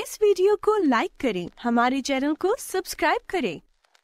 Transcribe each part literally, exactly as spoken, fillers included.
इस वीडियो को लाइक करें, हमारे चैनल को सब्सक्राइब करें,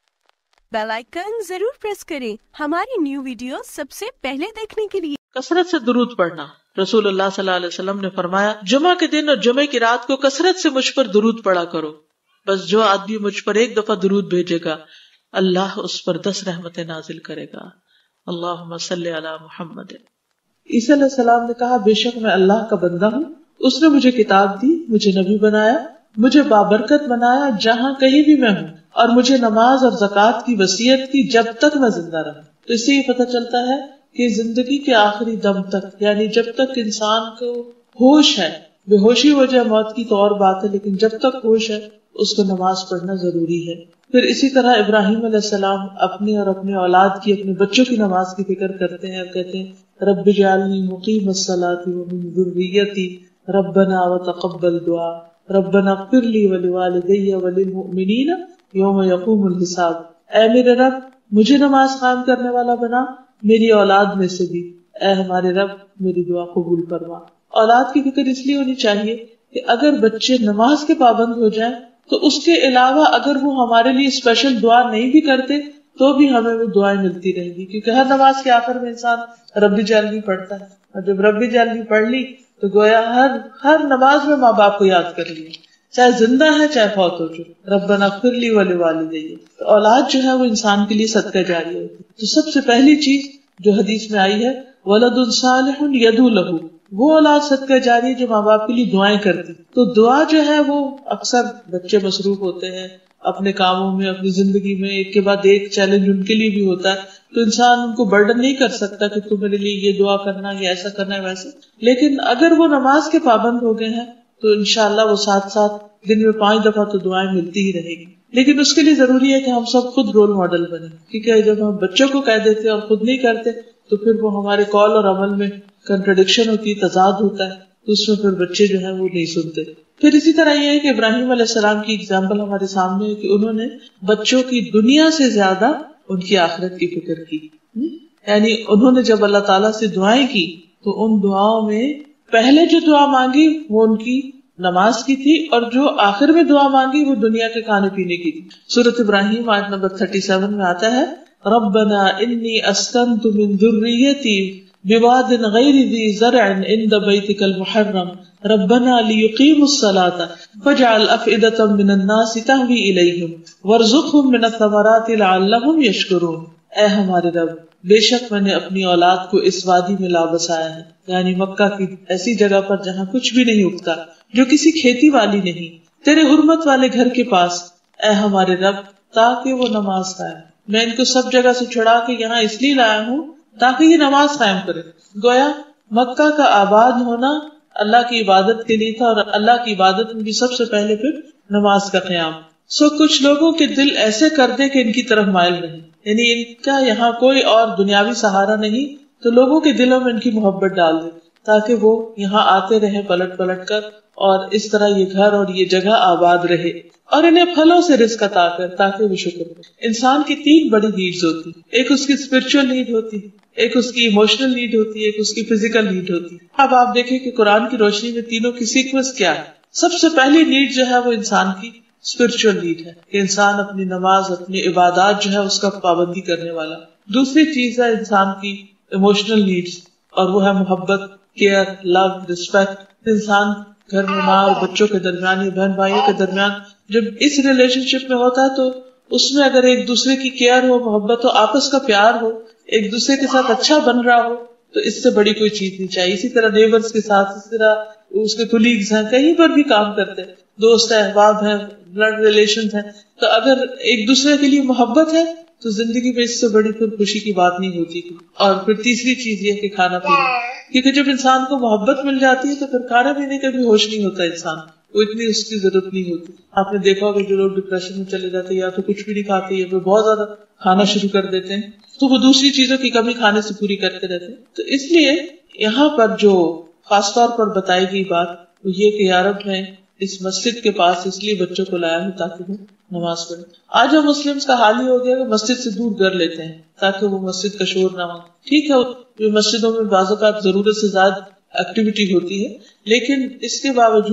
बेल आइकन जरूर प्रेस करें हमारी न्यू वीडियो सबसे पहले देखने के लिए। कसरत से दुरूद पढ़ना। रसूलुल्लाह सल्लल्लाहु अलैहि वसल्लम ने फरमाया, जुमा के दिन और जुमे की रात को कसरत से मुझ पर दुरूद पढ़ा करो। बस जो आदमी मुझ पर एक दफा दुरूद भेजेगा, अल्लाह उस पर दस रहमतें नाजिल करेगा। अल्लाहुम्मा सल्ली अला मुहम्मद। ईसा अलैहि सलाम ने कहा, बेशक मैं अल्लाह का बंदा हूँ, उसने मुझे किताब दी, मुझे नबी बनाया, मुझे बाबरकत बनाया जहाँ कहीं भी मैं हूँ, और मुझे नमाज और ज़कात की वसीयत की जब तक मैं जिंदा रहूं। तो इससे ये पता चलता है कि जिंदगी के आखिरी दम तक, यानी जब तक इंसान को होश है, बेहोशी हो जाए मौत की तो और बात है, लेकिन जब तक होश है उसको नमाज पढ़ना जरूरी है। फिर इसी तरह इब्राहिम अलैहिस्सलाम अपने और अपने औलाद की, अपने बच्चों की नमाज की फिक्र करते हैं और कहते हैं, रब्बि जअलनी मुक़ीमस्सलाति व मिन ज़ुर्रिय्यती रब्बना व तक़ब्बल दुआ रब्बना इग़फ़िर ली व लिवालिदैया व लिलमुमिनीना यौम यक़ूमुल हिसाब। ऐ मेरे रब, मुझे नमाज कायम करने वाला बना, मेरी औलाद में से भी, ऐ हमारे रब मेरी दुआ कबूल फरमा। औलाद की फिक्र इसलिए होनी चाहिए कि अगर बच्चे नमाज के पाबंद हो जाएं तो उसके अलावा अगर वो हमारे लिए स्पेशल दुआ नहीं भी करते तो भी हमें वो दुआएं मिलती रहेंगी, क्योंकि हर नमाज के आखिर में इंसान रब्बी जअलनी पढ़ता है, और जब रब्बी जअलनी पढ़ ली तो गोया हर हर नमाज में माँ बाप को याद कर लिया, चाहे जिंदा है चाहे फौत हो चुके। रब्बना इग़फ़िर ली व लिवालिदैया। तो औलाद जो है वो इंसान के लिए सदका जारी होती है। तो सबसे पहली चीज जो हदीस में आई है, वलदुन सालिहुन यदू लहू, वो औलाद सदका जारी है जो माँ बाप के लिए दुआएं करती। तो दुआ जो है वो अक्सर बच्चे मसरूफ होते हैं अपने कामों में, अपनी जिंदगी में, एक के बाद एक चैलेंज उनके लिए भी होता है, तो इंसान उनको बर्डन नहीं कर सकता कि तुम मेरे लिए ये दुआ करना, ये ऐसा करना है वैसे। लेकिन अगर वो नमाज के पाबंद हो गए हैं तो इंशाअल्लाह वो साथ साथ दिन में पांच दफा तो दुआएं मिलती ही रहेगी। लेकिन उसके लिए जरूरी है कि हम सब खुद रोल मॉडल बने, क्योंकि जब हम बच्चों को कह देते और खुद नहीं करते तो फिर वो हमारे कॉल और अमल में कंट्रडिक्शन होती है, तजाद होता है, तो उसमें फिर बच्चे जो है वो नहीं सुनते। फिर इसी तरह ये है कि इब्राहिम अलैहिस्सलाम की एग्जाम्पल हमारे सामने है कि उन्होंने बच्चों की दुनिया से ज्यादा उनकी आखिरत की फिक्र की। यानी उन्होंने जब अल्लाह ताला से दुआएं की तो उन दुआओं में पहले जो दुआ मांगी वो उनकी नमाज की थी, और जो आखिर में दुआ मांगी वो दुनिया के खाने पीने की थी। सूरत इब्राहिम आयत नंबर सैंतीस में आता है, रब्बना इन्नी अस्कनतु मिन ज़ुर्रिय्यती बिवादिन गैरि ज़ी ज़रअन इंद बैतिकल मुहर्रम रब्बना लियुक़ीमुस्सलाता फजअल अफ़इदतम मिनन नासि तहवी इलैहिम वरज़ुक़हुम मिनथ थमराति लअल्लहुम यशकुरून। ऐ हमारे रब, बेशक मैंने अपनी औलाद को इस वादी में ला बसाया है, यानी मक्का की ऐसी जगह पर जहाँ कुछ भी नहीं उगता, जो किसी खेती वाली नहीं, तेरे हुर्मत वाले घर के पास। ऐ हमारे रब, ताकि वो नमाज कायम, मैं इनको सब जगह से छुड़ा के यहाँ इसलिए लाया हूँ ताकि ये नमाज कायम करे। गोया मक्का का आबाद होना अल्लाह की इबादत के लिए था, और अल्लाह की इबादत में भी सबसे पहले फिर नमाज का क़याम। सो कुछ लोगों के दिल ऐसे कर दे कि इनकी तरफ माइल नहीं, यानी इनका यहाँ कोई और दुनियावी सहारा नहीं, तो लोगों के दिलों में इनकी मोहब्बत डाल दे ताकि वो यहाँ आते रहे पलट पलट कर, और इस तरह ये घर और ये जगह आबाद रहे, और इन्हें फलों से रिज़्क़ अता कर ताकि वो शुक्र करे। इंसान की तीन बड़ी नीड्स होती है, एक उसकी स्पिरिचुअल नीड होती है, एक उसकी इमोशनल नीड होती है, एक उसकी फिजिकल नीड होती है। अब आप देखें कि कुरान की रोशनी में तीनों की सीक्वेंस क्या है। सबसे पहली नीड जो है वो इंसान की स्पिरिचुअल नीड है कि इंसान अपनी नमाज, अपनी इबादत जो है उसका पाबंदी करने वाला। दूसरी चीज है इंसान की इमोशनल नीड्स, और वो है मोहब्बत, केयर, लव, रिस्पेक्ट। इंसान घर में माँ और बच्चों के दरमियान या बहन भाइयों के दरमियान जब इस रिलेशनशिप में होता है तो उसमें अगर एक दूसरे की केयर हो, मोहब्बत हो, आपस का प्यार हो, एक दूसरे के साथ अच्छा बन रहा हो, तो इससे बड़ी कोई चीज नहीं चाहिए। इसी तरह नेबर्स के साथ, इसी तरह उसके कुलीग्स हैं, कहीं पर भी काम करते हैं, दोस्त है, अहबाब है, ब्लड रिलेशन है, तो अगर एक दूसरे के लिए मोहब्बत है तो जिंदगी में इससे बड़ी फिर खुशी की बात नहीं होती। और फिर तीसरी चीज ये कि खाना पीना, क्योंकि जब इंसान को मोहब्बत मिल जाती है तो फिर खाना पीने का भी होश नहीं होता इंसान को, इतनी उसकी जरूरत नहीं होती। आपने देखा होगा जो लोग डिप्रेशन में चले जाते हैं या तो कुछ भी नहीं खाते या फिर बहुत ज्यादा खाना शुरू कर देते हैं, तो वो दूसरी चीजों की कमी खाने से पूरी करते रहते हैं। तो इसलिए यहाँ पर जो खासतौर पर बताई गई बात वो ये कि यारब मैं इस मस्जिद के पास इसलिए बच्चों को लाया हूँ ताकि वो नमाज पढ़े। आज हम मुस्लिम्स का हाल ही हो गया कि मस्जिद से दूर कर लेते हैं ताकि वो मस्जिद का शोर ना हो। ठीक है, जो मस्जिदों में बाज़ औक़ात जरूरत से ज्यादा एक्टिविटी होती है, लेकिन इसके बावजूद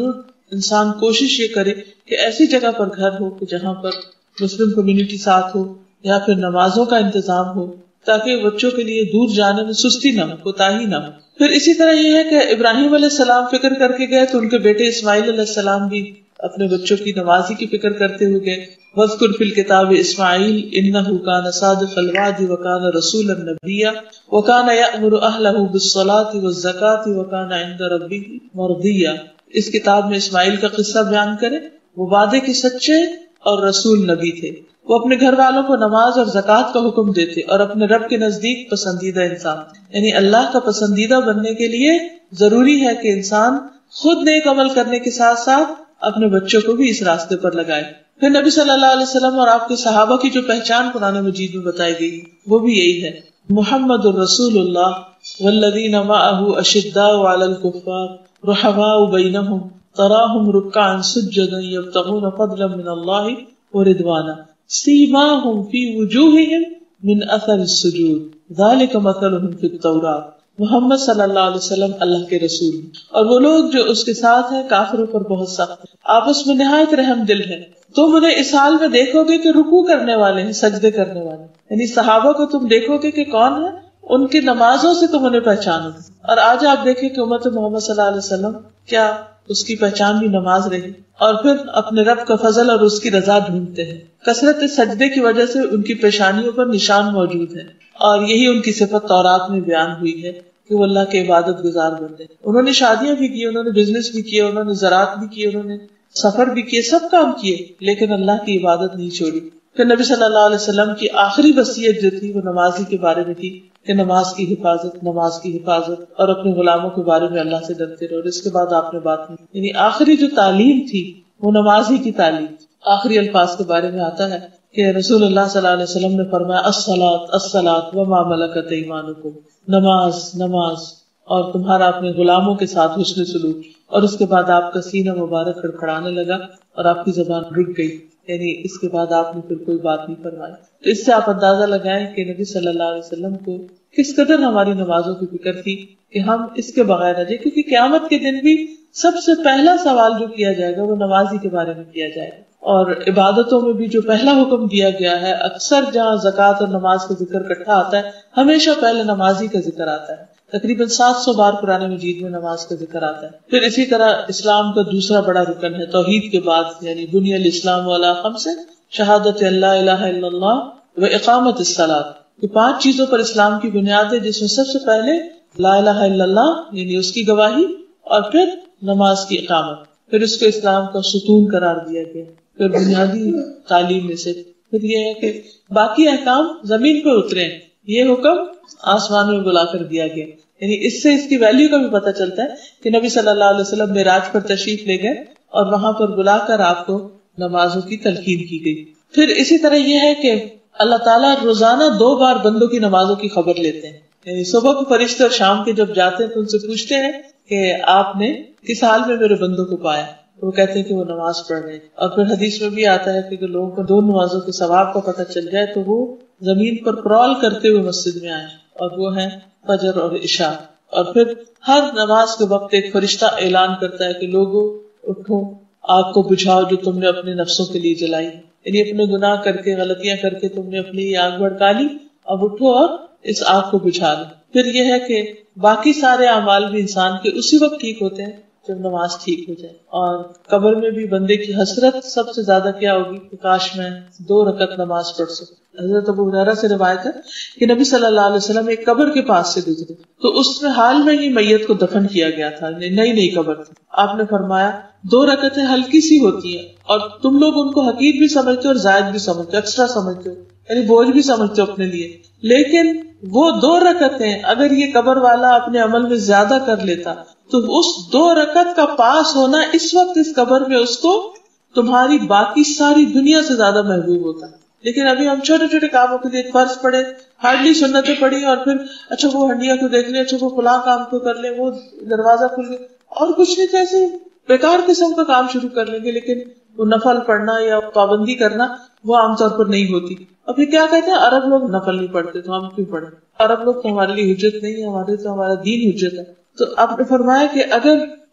انسان کوشش یہ کرے کہ ایسی جگہ پر گھر ہو کہ جہاں پر مسلم کمیونٹی ساتھ ہو یا پھر نمازوں کا انتظام ہو تاکہ بچوں کے لیے دور جانے میں سستی نہ ہو، کوتاہی نہ ہو. پھر اسی طرح یہ ہے کہ ابراہیم علیہ السلام فکر کر کے گئے تو ان کے بیٹے اسماعیل علیہ السلام بھی اپنے بچوں کی نمازی کی فکر کرتے ہوئے گئے. وَاذْكُرْ فِي الْكِتَابِ إِسْمَاعِيلَ إِنَّهُ كَانَ صَادِقَ الْوَعْدِ وَكَانَ رَسُولًا نَبِيًّا وَكَانَ يَأْمُرُ أَهْلَهُ بِالصَّلَاةِ وَالزَّكَاةِ وَكَانَ عِندَ رَبِّهِ مَرْضِيًّا. اس کتاب میں اسماعیل کا قصہ بیان کرے، وہ وعدے کے سچے اور رسول نبی تھے. وہ اپنے گھر والوں کو نماز اور زکوٰۃ کا حکم دیتے اور اپنے رب کے نزدیک پسندیدہ انسان، یعنی اللہ کا پسندیدہ بننے کے لیے ضروری ہے کہ انسان خود نیک عمل کرنے کے ساتھ ساتھ اپنے بچوں کو بھی اس راستے پر لگائے. پھر نبی صلی اللہ علیہ وسلم اور آپ کے صحابہ کی جو پہچان قرآن مجید میں بتائی گئی وہ بھی یہی ہے. محمد الرسول اللہ والذین معہ اشداء علی الکفار رحماء بینہم تراہم رکعا سجدا یبتغون فضلا من اللہ ورضوانا سیماہم فی وجوہہم من اثر السجود ذالک مثلہم فی التوراۃ. محمد صلی اللہ علیہ وسلم اللہ کے رسول اور وہ لوگ جو اس کے ساتھ ہیں کافروں پر بہت سخت ہیں، آپس میں نہایت رحم دل ہیں. تم انہیں اس حال میں دیکھو گے کہ رکوع کرنے والے ہیں، سجدے کرنے والے، یعنی صحابہ کو تم دیکھو گے کہ کون ہے، ان کی نمازوں سے تم انہیں پہچانو گے. اور آج آپ دیکھیں کہ امت محمد صلی اللہ علیہ وسلم کیا اس کی پہچان بھی نماز رہی اور پھر اپنے رب کا فضل اور اس کی رضا ڈھونڈتے ہیں. کثرت سجدے کی وجہ سے ان کی پیشانیوں پر نشان موجود ہیں اور یہی ان کی صفت تورات میں بیان ہوئی ہے کہ وہ اللہ کے عبادت گزار بندے. انہوں نے شادیاں بھی کی، انہوں نے بزنس بھی کیا، انہوں نے زراعت بھی کی، انہوں نے سفر بھی کیے، سب کام کیے، لیکن اللہ کی عبادت نہیں چھوڑی. پھر نبی صلی اللہ علیہ وسلم کی آخری وصیت جو تھی وہ نمازی کے بارے میں تھی کہ نماز کی حفاظت نماز کی حفاظت اور اپنے غلاموں کے بارے میں اللہ سے ڈرتے رہو. اور اس کے بعد آپ نے بات نہیں، یعنی آخری جو تعلیم تھی وہ نماز ہی کی تعلیم. آخری الفاظ کے بارے میں آتا ہے کہ رسول اللہ صلی اللہ علیہ وسلم نے فرمایا الصلاۃ الصلاۃ وما ملکت ایمانکم، نماز نماز اور تمہارا اپنے غلاموں کے ساتھ حسن سلوک. اور اس کے بعد آپ کا سینہ مبارک کھڑکھڑانے لگا اور آپ کی زبان رک گئی، یعنی اس کے بعد آپ نے پھر کوئی بات نہیں فرمائی. تو اس سے آپ اندازہ لگائیں کہ نبی صلی اللہ علیہ وسلم کو کس قدر ہماری نمازوں کی فکر تھی کہ ہم اس کے بغیر نہ جائیں، کیونکہ قیامت کے دن بھی سب سے پہلا سوال جو کیا جائے گا وہ نمازی کے بارے میں کیا جائے گا. اور عبادتوں میں بھی جو پہلا حکم دیا گیا ہے، اکثر جہاں زکوٰۃ اور نماز کا ذکر اکٹھا آتا ہے ہمیشہ پہلے نمازی کا ذکر آتا ہے. تقریباً سات سو بار قرآن مجید میں نماز کا ذکر آتا ہے. پھر اسی طرح اسلام کا دوسرا بڑا رکن ہے توحید کے بعد، یعنی بنی الاسلام علی خمس، شہادت اللہ الہ الا اللہ و اقامت الصلاۃ. یہ پانچ چیزوں پر اسلام کی بنیاد ہے، جس میں سب سے پہلے لا الہ الا اللہ یعنی اس کی گواہی اور پھر نماز کی اقامت. پھر اس کو اسلام کا ستون قرار دیا گیا. پھر بنیادی تعلیم میں سے پھر یہ ہے کہ باقی احکام زمین پہ اترے ہیں، یہ حکم آسمان میں بلا کر دیا گیا. یعنی اس سے اس کی ویلیو کا بھی پتہ چلتا ہے کہ نبی صلی اللہ علیہ وسلم معراج پر تشریف لے گئے اور وہاں پر بلا کر آپ کو نمازوں کی تلقین کی گئی. پھر اسی طرح یہ ہے کہ اللہ تعالیٰ روزانہ دو بار بندوں کی نمازوں کی خبر لیتے ہیں. یعنی صبح کو فرشتے اور شام کے جب جاتے ہیں تو ان سے پوچھتے ہیں کہ آپ نے کس حال میں میرے بندوں کو پایا، وہ کہتے ہیں کہ وہ نماز پڑھ رہے ہیں. اور پھر حدیث میں بھی آتا ہے کہ لوگوں کو دو نمازوں کے ثواب کا پتہ چل جائے تو وہ زمین پر کرال کرتے ہوئے مسجد میں آئے، اور وہ ہیں فجر اور عشاء. اور پھر ہر نماز کے وقت ایک فرشتہ اعلان کرتا ہے کہ لوگوں اٹھو، آگ کو بجھاؤ جو تم نے اپنے نفسوں کے لیے جلائی، یعنی اپنے گناہ کر کے غلطیاں کر کے تم نے اپنی آگ بھڑکا لی، اب اٹھو اور اس آگ کو بجھا لو. پھر یہ ہے کہ باقی سارے اعمال بھی انسان کے اسی وقت ٹھیک ہوتے ہیں جب نماز ٹھیک ہو جائے. اور قبر میں بھی بندے کی حسرت سب سے زیادہ کیا ہوگی کہ کاش میں دو رکعت نماز پڑھ سکوں. حضرت ابو ہریرہ سے روایت ہے کہ نبی صلی اللہ علیہ وسلم ایک قبر کے پاس سے گزرے تو اس میں حال میں ہی میت کو دفن کیا گیا تھا، نئی نئی قبر تھی. آپ نے فرمایا دو رکعتیں ہلکی سی ہوتی ہیں اور تم لوگ ان کو حقیر بھی سمجھتے ہو اور زائد بھی سمجھتے ہو، ایکسٹرا سمجھتے ہو، یعنی بوجھ بھی سمجھتے ہو اپنے لیے. لیکن وہ دو رکعتیں اگر یہ قبر والا اپنے عمل میں زیادہ کر لیتا تو اس دو رکعت کا پاس ہونا اس وقت اس قبر میں اس کو تمہاری باقی ساری دنیا سے زیادہ محبوب ہوتا. لیکن ابھی ہم چھوٹے چھوٹے کاموں کے لیے فرض پڑے، ہارڈلی سنتیں پڑھی اور پھر اچھا وہ ہنڈیا کو دیکھ لیں، اچھا وہ فلاں کام کو کر لیں، وہ دروازہ کھل گیا اور کچھ نہیں، کیسے بیکار قسم کا کام شروع کر لیں گے. لیکن وہ نفل پڑھنا یا پابندی کرنا وہ عام طور پر نہیں ہوتی. اور پھر کیا کہتے ہیں عرب لوگ نفل نہیں پڑھتے تو ہم کیوں پڑھیں، عرب لوگ تو ہمارے لیے حجت نہیں ہے، ہمارے تو ہمارا دین حجت ہے. تو آپ نے فرمایا کہ اگر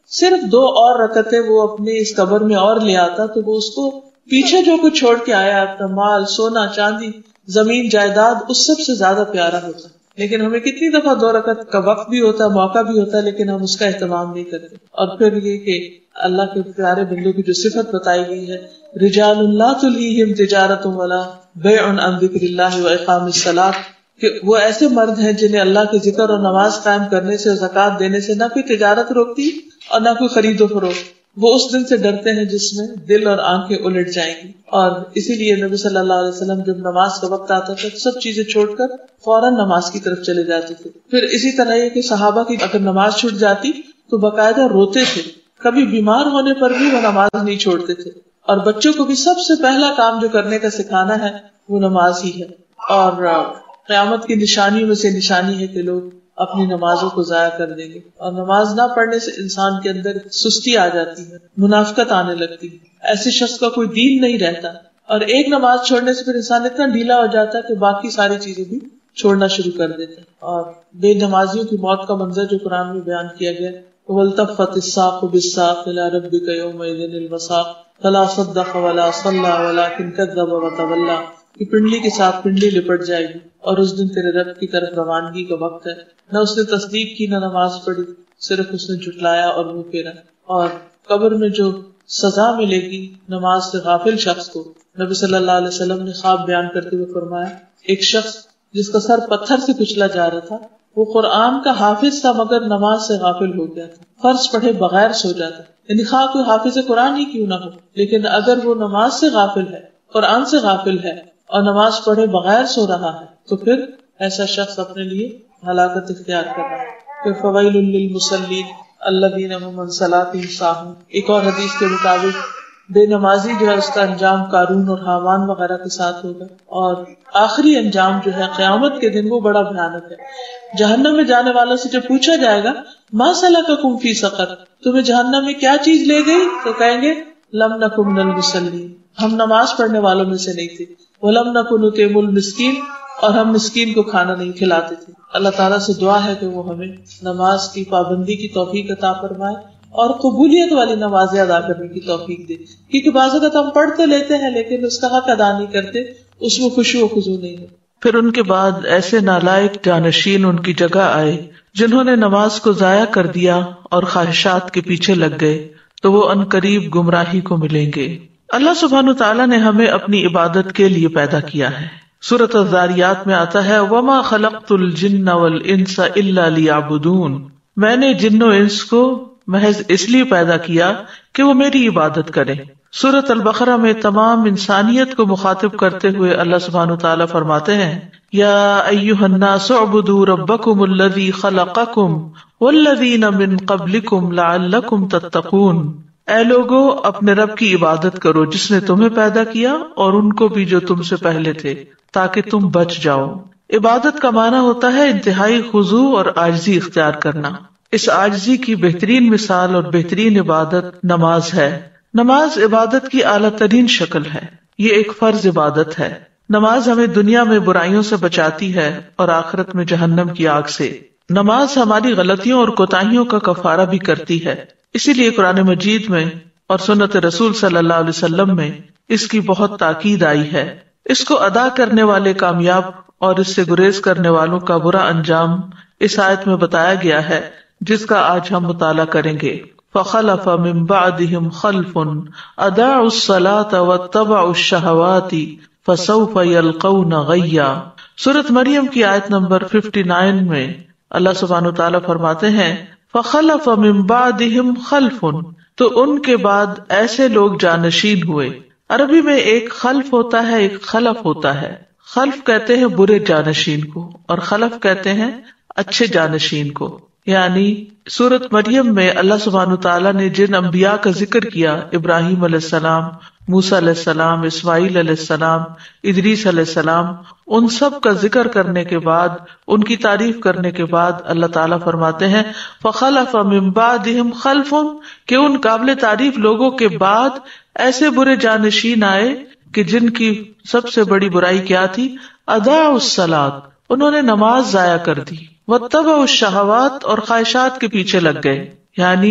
صرف دو اور رکعتیں وہ اپنے اس قبر میں اور لے آتا تو وہ اس کو پیچھے جو کچھ چھوڑ کے آیا اپنا مال، سونا، چاندی، زمین، جائیداد، اس سب سے زیادہ پیارا ہوتا. لیکن ہمیں کتنی دفعہ دو رکعت کا وقت بھی ہوتا ہے، موقع بھی ہوتا ہے، لیکن ہم اس کا اہتمام نہیں کرتے. اور پھر یہ کہ اللہ کے پیارے بندوں کی جو صفت بتائی گئی ہے، رجال لا تلہیہم تجارت ولا بیع عن ذکر اللہ واقام الصلاۃ، کہ وہ ایسے مرد ہیں جنہیں اللہ کے ذکر اور نماز قائم کرنے سے، زکوٰۃ دینے سے نہ کوئی تجارت روکتی اور نہ کوئی خرید و فروخت. وہ اس دن سے ڈرتے ہیں جس میں دل اور آنکھیں الٹ جائیں گی. اور اسی لیے نبی صلی اللہ علیہ وسلم جب نماز کا وقت آتا تھا سب چیزیں چھوڑ کر فوراً نماز کی طرف چلے جاتے تھے. پھر اسی طرح یہ کہ صحابہ کی اگر نماز چھوٹ جاتی تو باقاعدہ روتے تھے. کبھی بیمار ہونے پر بھی وہ نماز نہیں چھوڑتے تھے. اور بچوں کو بھی سب سے پہلا کام جو کرنے کا سکھانا ہے وہ نماز ہی ہے. اور قیامت کی نشانیوں میں سے نشانی ہے کہ لوگ اپنی نمازوں کو ضائع کر دیں گے. اور نماز نہ پڑھنے سے انسان کے اندر سستی آ جاتی ہے، منافقت آنے لگتی ہے، ایسے شخص کا کوئی دین نہیں رہتا. اور ایک نماز چھوڑنے سے پھر انسان اتنا ڈھیلا ہو جاتا ہے کہ باقی ساری چیزیں بھی چھوڑنا شروع کر دیتا ہے. اور بے نمازیوں کی موت کا منظر جو قرآن میں بیان کیا گیا، وَالْتَفَّتِ السَّاقُ بِالسَّاقِ إِلَىٰ رَبِّكَ يَوْمَئِذٍ الْمَسَاقُ فَلَا صَدَّقَ وَلَا صَلَّىٰ وَلَٰكِنْ كَذَّبَ وَتَوَلَّىٰ، کہ پنڈلی کے ساتھ پنڈلی لپٹ جائے گی اور اس دن تیرے رب کی طرف روانگی کا وقت ہے. نہ اس نے تصدیق کی، نہ نماز پڑھی، صرف اس نے جھٹلایا اور منہ پھیرا. اور قبر میں جو سزا ملے گی نماز سے غافل شخص کو، نبی صلی اللہ علیہ وسلم نے خواب بیان کرتے ہوئے فرمایا، ایک شخص جس کا سر پتھر سے کچلا جا رہا تھا، وہ قرآن کا حافظ تھا مگر نماز سے غافل ہو گیا تھا. فرض پڑھے بغیر سو جاتا. یعنی خواہ کوئی حافظ قرآن ہی کیوں نہ ہو، لیکن اگر وہ نماز سے غافل ہے، قرآن سے غافل ہے اور نماز پڑھے بغیر سو رہا ہے تو پھر ایسا شخص اپنے لیے ہلاکت اختیار کر رہا ہے. پھر فویل للمصلین الذین هم عن صلاتهم ساہون. ایک اور حدیث کے مطابق بے نمازی جو ہے اس کا انجام قارون اور حامان وغیرہ کے ساتھ ہوگا. اور آخری انجام جو ہے قیامت کے دن وہ بڑا بھیانک ہے. جہنم میں جانے والوں سے جب پوچھا جائے گا ما سلککم فی سقر، تمہیں جہنم میں کیا چیز لے گئی، تو کہیں گے لم نک من المصلین، ہم نماز پڑھنے والوں میں سے نہیں تھے. ولم نک نطعم المسکین، اور ہم مسکین کو کھانا نہیں کھلاتے تھے. اللہ تعالیٰ سے دعا ہے کہ وہ ہمیں نماز کی پابندی کی توفیق عطا فرمائے اور قبولیت والی نمازیں ادا کرنے کی توفیق دے. کیونکہ بعض اوقات ہم پڑھ تو لیتے ہیں لیکن اس کا حق ادا نہیں کرتے، اس میں خشوع و خضوع نہیں ہے. پھر ان کے بعد ایسے نالائق جانشین ان کی جگہ آئے جنہوں نے نماز کو ضائع کر دیا اور خواہشات کے پیچھے لگ گئے، تو وہ عنقریب گمراہی کو ملیں گے. اللہ سبحانہ تعالیٰ نے ہمیں اپنی عبادت کے لیے پیدا کیا ہے. سورۃ الذاریات میں آتا ہے وما خلقت الجن والانس الا لیعبدون، میں نے جن و انس کو محض اس لیے پیدا کیا کہ وہ میری عبادت کریں. سورۃ البقرہ میں تمام انسانیت کو مخاطب کرتے ہوئے اللہ سبحانہ تعالیٰ فرماتے ہیں یا ایھا الناس اعبدوا ربکم الذی خلقکم والذین من قبلکم لعلکم تتقون، اے لوگو اپنے رب کی عبادت کرو جس نے تمہیں پیدا کیا اور ان کو بھی جو تم سے پہلے تھے تاکہ تم بچ جاؤ. عبادت کا معنی ہوتا ہے انتہائی خضوع اور عاجزی اختیار کرنا. اس عاجزی کی بہترین مثال اور بہترین عبادت نماز ہے. نماز عبادت کی اعلیٰ ترین شکل ہے. یہ ایک فرض عبادت ہے. نماز ہمیں دنیا میں برائیوں سے بچاتی ہے اور آخرت میں جہنم کی آگ سے. نماز ہماری غلطیوں اور کوتاہیوں کا کفارہ بھی کرتی ہے. اسی لیے قرآن مجید میں اور سنت رسول صلی اللہ علیہ وسلم میں اس کی بہت تاکید آئی ہے. اس کو ادا کرنے والے کامیاب اور اس سے گریز کرنے والوں کا برا انجام اس آیت میں بتایا گیا ہے جس کا آج ہم مطالعہ کریں گے. فخلف من بعدهم خلف اضاعوا الصلاة واتبعوا الشهوات فسوف يلقون غیا. سورۃ مریم کی آیت نمبر उनسٹھ میں اللہ سبحانہ وتعالیٰ فرماتے ہیں فخلف من بعدهم خلف، تو ان کے بعد ایسے لوگ جانشین ہوئے. عربی میں ایک خلف ہوتا ہے، ایک خلف ہوتا ہے. خلف کہتے ہیں برے جانشین کو اور خلف کہتے ہیں اچھے جانشین کو. یعنی سورۃ مریم میں اللہ سبحانہ تعالیٰ نے جن انبیاء کا ذکر کیا، ابراہیم علیہ السلام، موسیٰ علیہ السلام، اسماعیل علیہ السلام، ادریس علیہ السلام، ان سب کا ذکر کرنے کے بعد، ان کی تعریف کرنے کے بعد اللہ تعالیٰ فرماتے ہیں فخلف من بعدهم خلف، کہ ان قابل تعریف لوگوں کے بعد ایسے برے جانشین آئے کہ جن کی سب سے بڑی برائی کیا تھی، اضاعوا الصلاۃ، انہوں نے نماز ضائع کر دی، واتبعوا الشہوات، اور خواہشات کے پیچھے لگ گئے. یعنی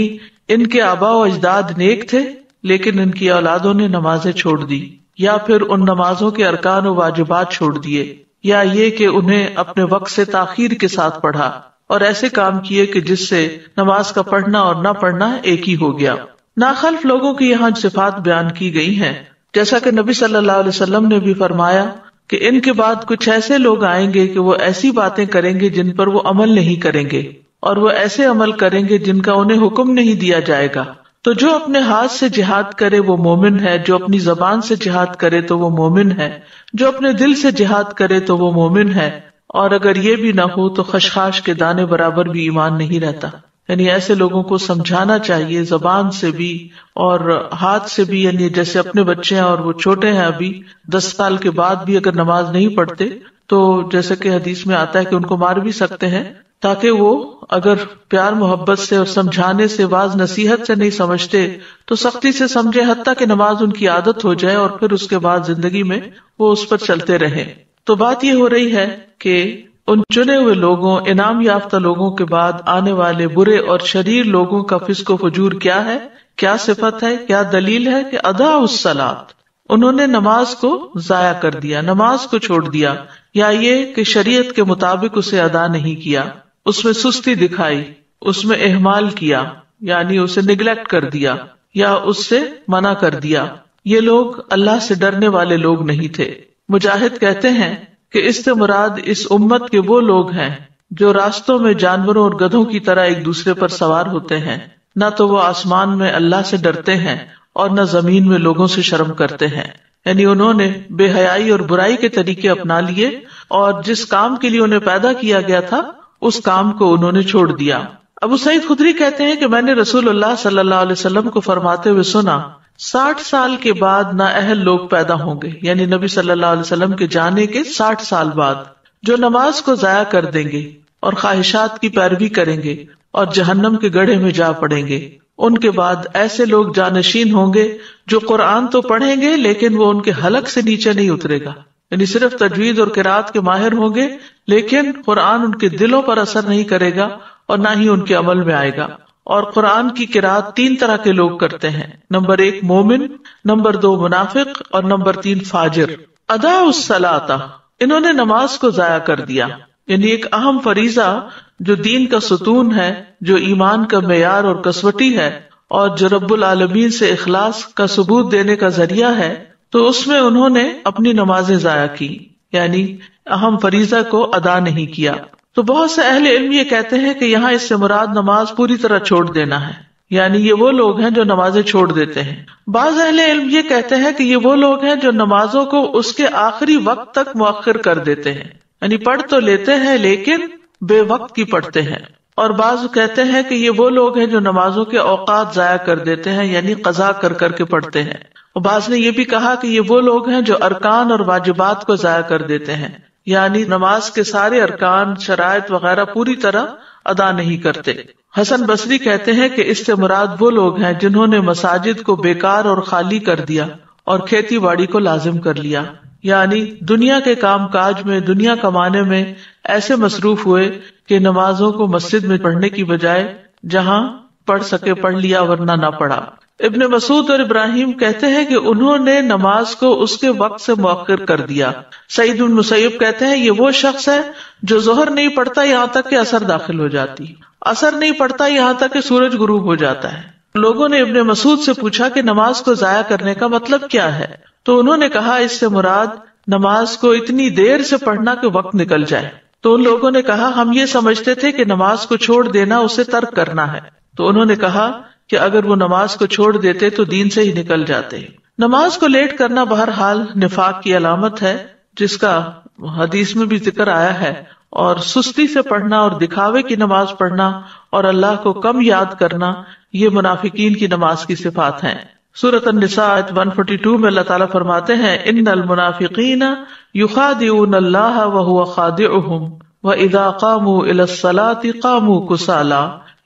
ان کے آبا و اجداد نیک تھے لیکن ان کی اولادوں نے نمازیں چھوڑ دی، یا پھر ان نمازوں کے ارکان و واجبات چھوڑ دیے، یا یہ کہ انہیں اپنے وقت سے تاخیر کے ساتھ پڑھا اور ایسے کام کیے کہ جس سے نماز کا پڑھنا اور نہ پڑھنا ایک ہی ہو گیا۔ ناخلف لوگوں کی یہاں صفات بیان کی گئی ہیں، جیسا کہ نبی صلی اللہ علیہ وسلم نے بھی فرمایا کہ ان کے بعد کچھ ایسے لوگ آئیں گے کہ وہ ایسی باتیں کریں گے جن پر وہ عمل نہیں کریں گے، اور وہ ایسے عمل کریں گے جن کا انہیں حکم نہیں دیا جائے گا۔ تو جو اپنے ہاتھ سے جہاد کرے وہ مومن ہے، جو اپنی زبان سے جہاد کرے تو وہ مومن ہے، جو اپنے دل سے جہاد کرے تو وہ مومن ہے، اور اگر یہ بھی نہ ہو تو خشخاش کے دانے برابر بھی ایمان نہیں رہتا۔ یعنی ایسے لوگوں کو سمجھانا چاہیے زبان سے بھی اور ہاتھ سے بھی، یعنی جیسے اپنے بچے ہیں اور وہ چھوٹے ہیں ابھی دس سال کے بعد بھی اگر نماز نہیں پڑھتے تو جیسے کہ حدیث میں آتا ہے کہ ان کو مار بھی سکتے ہیں، تاکہ وہ اگر پیار محبت سے اور سمجھانے سے واز نصیحت سے نہیں سمجھتے تو سختی سے سمجھے، حتیٰ کہ نماز ان کی عادت ہو جائے اور پھر اس کے بعد زندگی میں وہ اس پر چلتے رہیں۔ تو بات یہ ہو رہی ہے کہ ان چنے ہوئے لوگوں، انعام یافتہ لوگوں کے بعد آنے والے برے اور شریر لوگوں کا فسق و فجور کیا ہے، کیا صفت ہے، کیا دلیل ہے کہ ادا الصلاۃ، انہوں نے نماز کو ضائع کر دیا، نماز کو چھوڑ دیا، یا یہ کہ شریعت کے مطابق اسے ادا نہیں کیا، اس میں سستی دکھائی، اس میں اہمال کیا یعنی اسے نگلیکٹ کر دیا یا اس سے منع کر دیا۔ یہ لوگ اللہ سے ڈرنے والے لوگ نہیں تھے۔ مجاہد کہتے ہیں کہ اس سے مراد اس امت کے وہ لوگ ہیں جو راستوں میں جانوروں اور گدھوں کی طرح ایک دوسرے پر سوار ہوتے ہیں، نہ تو وہ آسمان میں اللہ سے ڈرتے ہیں اور نہ زمین میں لوگوں سے شرم کرتے ہیں۔ یعنی انہوں نے بے حیائی اور برائی کے طریقے اپنا لیے اور جس کام کے لیے انہیں پیدا کیا گیا تھا اس کام کو انہوں نے چھوڑ دیا۔ ابو سعید خدری کہتے ہیں کہ میں نے رسول اللہ صلی اللہ علیہ وسلم کو فرماتے ہوئے سنا، ساٹھ سال کے بعد نااہل لوگ پیدا ہوں گے، یعنی نبی صلی اللہ علیہ وسلم کے جانے کے ساٹھ سال بعد، جو نماز کو ضائع کر دیں گے اور خواہشات کی پیروی کریں گے اور جہنم کے گڑھے میں جا پڑیں گے۔ ان کے بعد ایسے لوگ جانشین ہوں گے جو قرآن تو پڑھیں گے لیکن وہ ان کے حلق سے نیچے نہیں اترے گا، یعنی صرف تجوید اور قرات کے ماہر ہوں گے لیکن قرآن ان کے دلوں پر اثر نہیں کرے گا اور نہ ہی ان کے عمل میں آئے گا۔ اور قرآن کی قرات تین طرح کے لوگ کرتے ہیں، نمبر ایک مومن، نمبر دو منافق اور نمبر تین فاجر۔ ادا الصلاۃ، انہوں نے نماز کو ضائع کر دیا، یعنی ایک اہم فریضہ جو دین کا ستون ہے، جو ایمان کا معیار اور کسوٹی ہے اور جو رب العالمین سے اخلاص کا ثبوت دینے کا ذریعہ ہے، تو اس میں انہوں نے اپنی نمازیں ضائع کی، یعنی اہم فریضہ کو ادا نہیں کیا۔ تو بہت سے اہل علم یہ کہتے ہیں کہ یہاں اس سے مراد نماز پوری طرح چھوڑ دینا ہے، یعنی یہ وہ لوگ ہیں جو نمازیں چھوڑ دیتے ہیں۔ بعض اہل علم یہ کہتے ہیں کہ یہ وہ لوگ ہیں جو نمازوں کو اس کے آخری وقت تک مؤخر کر دیتے ہیں، یعنی پڑھ تو لیتے ہیں لیکن بے وقت کی پڑھتے ہیں۔ اور بعض کہتے ہیں کہ یہ وہ لوگ ہیں جو نمازوں کے اوقات ضائع کر دیتے ہیں، یعنی قضا کر کر کے پڑھتے ہیں۔ اور بعض نے یہ بھی کہا کہ یہ وہ لوگ ہیں جو ارکان اور واجبات کو ضائع کر دیتے ہیں، یعنی نماز کے سارے ارکان، شرائط وغیرہ پوری طرح ادا نہیں کرتے۔ حسن بصری کہتے ہیں کہ اس سے مراد وہ لوگ ہیں جنہوں نے مساجد کو بیکار اور خالی کر دیا اور کھیتی باڑی کو لازم کر لیا، یعنی دنیا کے کام کاج میں، دنیا کمانے میں ایسے مصروف ہوئے کہ نمازوں کو مسجد میں پڑھنے کی بجائے جہاں پڑھ سکے پڑھ لیا ورنہ نہ پڑھا۔ ابن مسعود اور ابراہیم کہتے ہیں کہ انہوں نے نماز کو اس کے وقت سے مؤخر کر دیا۔ سعید بن مسیب کہتے ہیں یہ وہ شخص ہے جو ظہر نہیں پڑھتا یہاں تک کہ عصر داخل ہو جاتی، عصر نہیں پڑھتا یہاں تک کہ سورج غروب ہو جاتا ہے۔ لوگوں نے ابن مسعود سے پوچھا کہ نماز کو ضائع کرنے کا مطلب کیا ہے، تو انہوں نے کہا اس سے مراد نماز کو اتنی دیر سے پڑھنا کہ وقت نکل جائے۔ تو ان لوگوں نے کہا ہم یہ سمجھتے تھے کہ نماز کو چھوڑ دینا اسے ترک کرنا ہے۔ تو انہوں نے کہا کہ اگر وہ نماز کو چھوڑ دیتے تو دین سے ہی نکل جاتے۔ نماز کو لیٹ کرنا بہرحال نفاق کی علامت ہے، جس کا حدیث میں بھی ذکر آیا ہے، اور سستی سے پڑھنا اور دکھاوے کی نماز پڑھنا اور اللہ کو کم یاد کرنا، یہ منافقین کی نماز کی صفات ہیں۔ سورۃ النساء ایک سو بارہ میں اللہ تعالیٰ فرماتے ہیں ان المنافقین یخادعون اللہ وہو خادعهم واذا قاموا الی الصلاۃ قاموا کسالی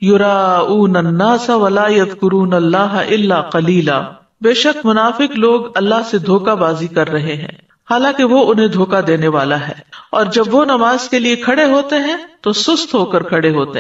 یراؤون الناس ولا یذکرون اللہ الا قلیلا۔ بے شک منافق لوگ اللہ سے دھوکہ بازی کر رہے ہیں حالانکہ وہ انہیں دھوکہ دینے والا ہے، اور جب وہ نماز کے لیے کھڑے ہوتے ہیں تو سست ہو کر کھڑے ہوتے ہیں،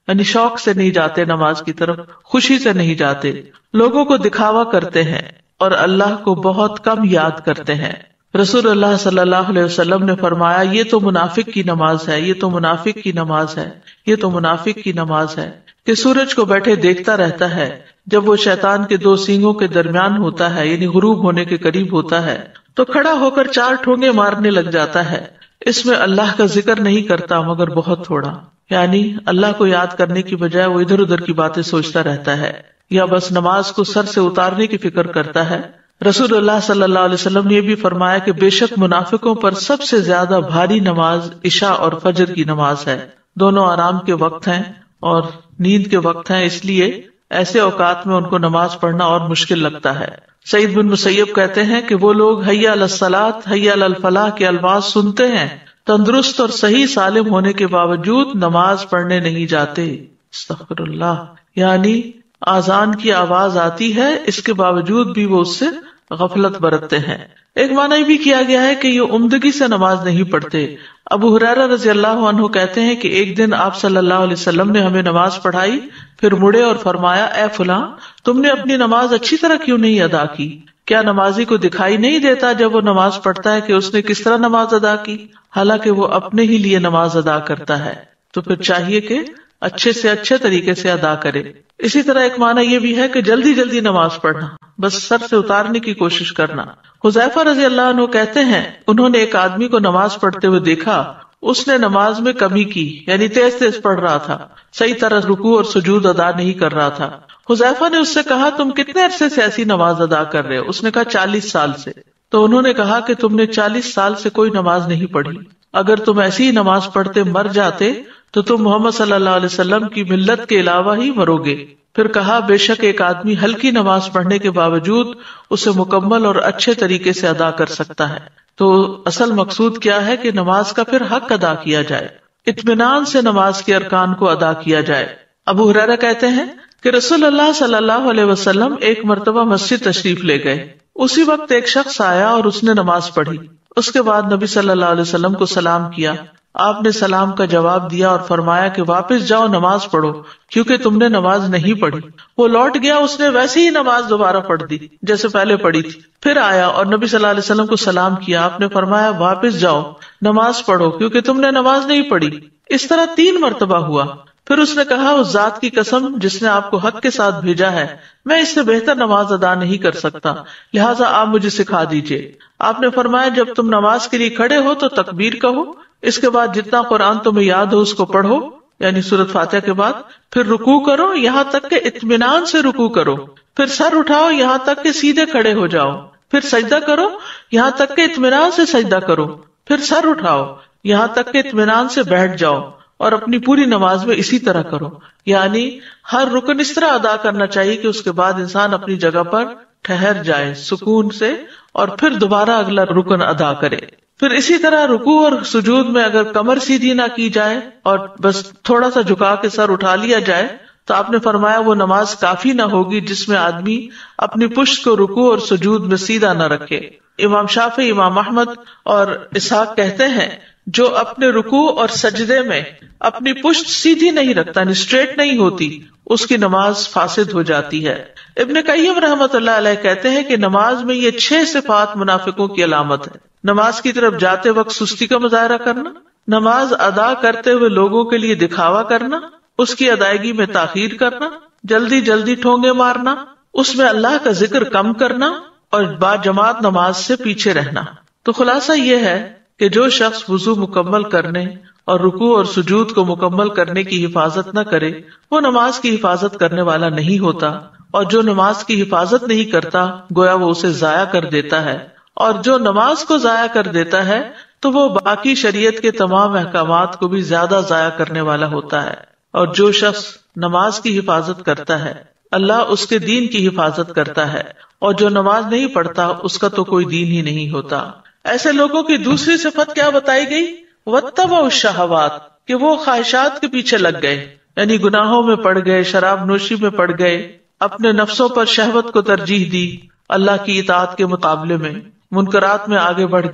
یعنی شوق سے نہیں جاتے نماز کی طرف، خوشی سے نہیں جاتے، لوگوں کو دکھاوا کرتے ہیں اور اللہ کو بہت کم یاد کرتے ہیں۔ رسول اللہ صلی اللہ علیہ وسلم نے فرمایا یہ تو منافق کی نماز ہے، یہ تو منافق کی نماز ہے، یہ تو منافق کی نماز ہے، کہ سورج کو بیٹھے دیکھتا رہتا ہے، جب وہ شیطان کے دو سینگوں کے درمیان ہوتا ہے یعنی غروب ہونے کے قریب ہوتا ہے تو کھڑا ہو کر چار ٹھونگے مارنے لگ جاتا ہے، اس میں اللہ کا ذکر نہیں کرتا مگر بہت تھوڑا، یعنی اللہ کو یاد کرنے کی بجائے وہ ادھر ادھر کی باتیں سوچتا رہتا ہے یا بس نماز کو سر سے اتارنے کی فکر کرتا ہے۔ رسول اللہ صلی اللہ علیہ وسلم نے یہ بھی فرمایا کہ بے شک منافقوں پر سب سے زیادہ بھاری نماز عشاء اور فجر کی نماز ہے، دونوں آرام کے وقت ہیں اور نیند کے وقت ہیں، اس لیے ایسے اوقات میں ان کو نماز پڑھنا اور مشکل لگتا ہے۔ سعید بن مسیب کہتے ہیں کہ وہ لوگ حی علی الصلاۃ حی علی الفلاح کے الفاظ سنتے ہیں، تندرست اور صحیح سالم ہونے کے باوجود نماز پڑھنے نہیں جاتے، استغفر اللہ، یعنی آذان کی آواز آتی ہے اس کے باوجود بھی وہ اس سے غفلت برتتے ہیں۔ ایک معنی بھی کیا گیا ہے کہ یہ عمدگی سے نماز نہیں پڑھتے۔ ابو ہریرہ رضی اللہ عنہ کہتے ہیں کہ ایک دن آپ صلی اللہ علیہ وسلم نے ہمیں نماز پڑھائی، پھر مڑے اور فرمایا اے فلاں تم نے اپنی نماز اچھی طرح کیوں نہیں ادا کی؟ کیا نمازی کو دکھائی نہیں دیتا جب وہ نماز پڑھتا ہے کہ اس نے کس طرح نماز ادا کی؟ حالانکہ وہ اپنے ہی لیے نماز ادا کرتا ہے، تو پھر چاہیے کہ اچھے سے اچھے طریقے سے ادا کرے۔ اسی طرح ایک معنی یہ بھی ہے کہ جلدی جلدی نماز پڑھنا، بس سر سے اتارنے کی کوشش کرنا۔ حذیفہ رضی اللہ عنہ کہتے ہیں انہوں نے ایک آدمی کو نماز پڑھتے ہوئے دیکھا، اس نے نماز میں کمی کی، یعنی تیز تیز پڑھ رہا تھا، صحیح طرح رکوع اور سجود ادا نہیں کر رہا تھا۔ حذیفہ نے اس سے کہا تم کتنے عرصے سے ایسی نماز ادا کر رہے ہو؟ اس نے کہا چالیس سال سے۔ تو انہوں نے کہا کہ تم نے چالیس سال سے کوئی نماز نہیں پڑھی، اگر تم ایسی ہی نماز پڑھتے مر جاتے تو تم محمد صلی اللہ علیہ وسلم کی ملت کے علاوہ ہی مرو گے۔ پھر کہا بے شک ایک آدمی ہلکی نماز پڑھنے کے باوجود اسے مکمل اور اچھے طریقے سے ادا کر سکتا ہے۔ تو اصل مقصود کیا ہے کہ نماز کا پھر حق ادا کیا جائے، اطمینان سے نماز کے ارکان کو ادا کیا جائے۔ ابو ہریرہ کہتے ہیں کہ رسول اللہ صلی اللہ علیہ وسلم ایک مرتبہ مسجد تشریف لے گئے، اسی وقت ایک شخص آیا اور اس نے نماز پڑھی، اس کے بعد نبی صلی اللہ علیہ وسلم کو سلام کیا، آپ نے سلام کا جواب دیا اور فرمایا کہ واپس جاؤ نماز پڑھو کیونکہ تم نے نماز نہیں پڑھی۔ وہ لوٹ گیا، اس نے ویسے ہی نماز دوبارہ پڑھ دی جیسے پہلے پڑھی تھی، پھر آیا اور نبی صلی اللہ علیہ وسلم کو سلام کیا، آپ نے فرمایا واپس جاؤ نماز پڑھو کیونکہ تم نے نماز نہیں پڑھی۔ اس طرح تین مرتبہ ہوا۔ پھر اس نے کہا اس ذات کی قسم جس نے آپ کو حق کے ساتھ بھیجا ہے، میں اس سے بہتر نماز ادا نہیں کر سکتا، لہٰذا آپ مجھے سکھا دیجئے۔ آپ نے فرمایا جب تم نماز کے لیے کھڑے ہو تو تکبیر کہو، اس کے بعد جتنا قرآن تمہیں یاد ہو اس کو پڑھو، یعنی سورۃ فاتحہ کے بعد، پھر رکوع کرو یہاں تک کہ اطمینان سے رکوع کرو، پھر سر اٹھاؤ یہاں تک کہ سیدھے کھڑے ہو جاؤ، پھر سجدہ کرو یہاں تک کہ اطمینان سے سجدہ کرو، پھر سر اٹھاؤ یہاں تک کہ اطمینان سے بیٹھ جاؤ، اور اپنی پوری نماز میں اسی طرح کرو۔ یعنی ہر رکن اس طرح ادا کرنا چاہیے کہ اس کے بعد انسان اپنی جگہ پر ٹھہر جائے سکون سے اور پھر دوبارہ اگلا رکن ادا کرے۔ پھر اسی طرح رکوع اور سجود میں اگر کمر سیدھی نہ کی جائے اور بس تھوڑا سا جھکا کے سر اٹھا لیا جائے تو آپ نے فرمایا وہ نماز کافی نہ ہوگی جس میں آدمی اپنی پشت کو رکوع اور سجود میں سیدھا نہ رکھے۔ امام شافعی، امام احمد اور اسحاق کہتے ہیں جو اپنے رکوع اور سجدے میں اپنی پشت سیدھی نہیں رکھتا، یعنی اسٹریٹ نہیں ہوتی، اس کی نماز فاسد ہو جاتی ہے۔ ابن قیم رحمۃ اللہ علیہ کہتے ہیں کہ نماز میں یہ چھ صفات منافقوں کی علامت ہے: نماز کی طرف جاتے وقت سستی کا مظاہرہ کرنا، نماز ادا کرتے ہوئے لوگوں کے لیے دکھاوا کرنا، اس کی ادائیگی میں تاخیر کرنا، جلدی جلدی ٹھونگے مارنا، اس میں اللہ کا ذکر کم کرنا اور با جماعت نماز سے پیچھے رہنا۔ تو خلاصہ یہ ہے کہ جو شخص وضو مکمل کرنے اور رکوع اور سجود کو مکمل کرنے کی حفاظت نہ کرے وہ نماز کی حفاظت کرنے والا نہیں ہوتا، اور جو نماز کی حفاظت نہیں کرتا گویا وہ اسے ضائع کر دیتا ہے، اور جو نماز کو ضائع کر دیتا ہے تو وہ باقی شریعت کے تمام احکامات کو بھی زیادہ ضائع کرنے والا ہوتا ہے۔ اور جو شخص نماز کی حفاظت کرتا ہے اللہ اس کے دین کی حفاظت کرتا ہے، اور جو نماز نہیں پڑھتا اس کا تو کوئی دین ہی نہیں ہوتا۔ ایسے لوگوں کی دوسری صفت کیا بتائی گئی؟ واتبعوا الشہوات، کہ وہ خواہشات کے پیچھے لگ گئے، یعنی گناہوں میں پڑ گئے، شراب نوشی میں پڑ گئے، اپنے نفسوں پر شہوت کو ترجیح دی اللہ کی اطاعت کے مقابلے میں، منکرات میں آگے بڑھ گئے۔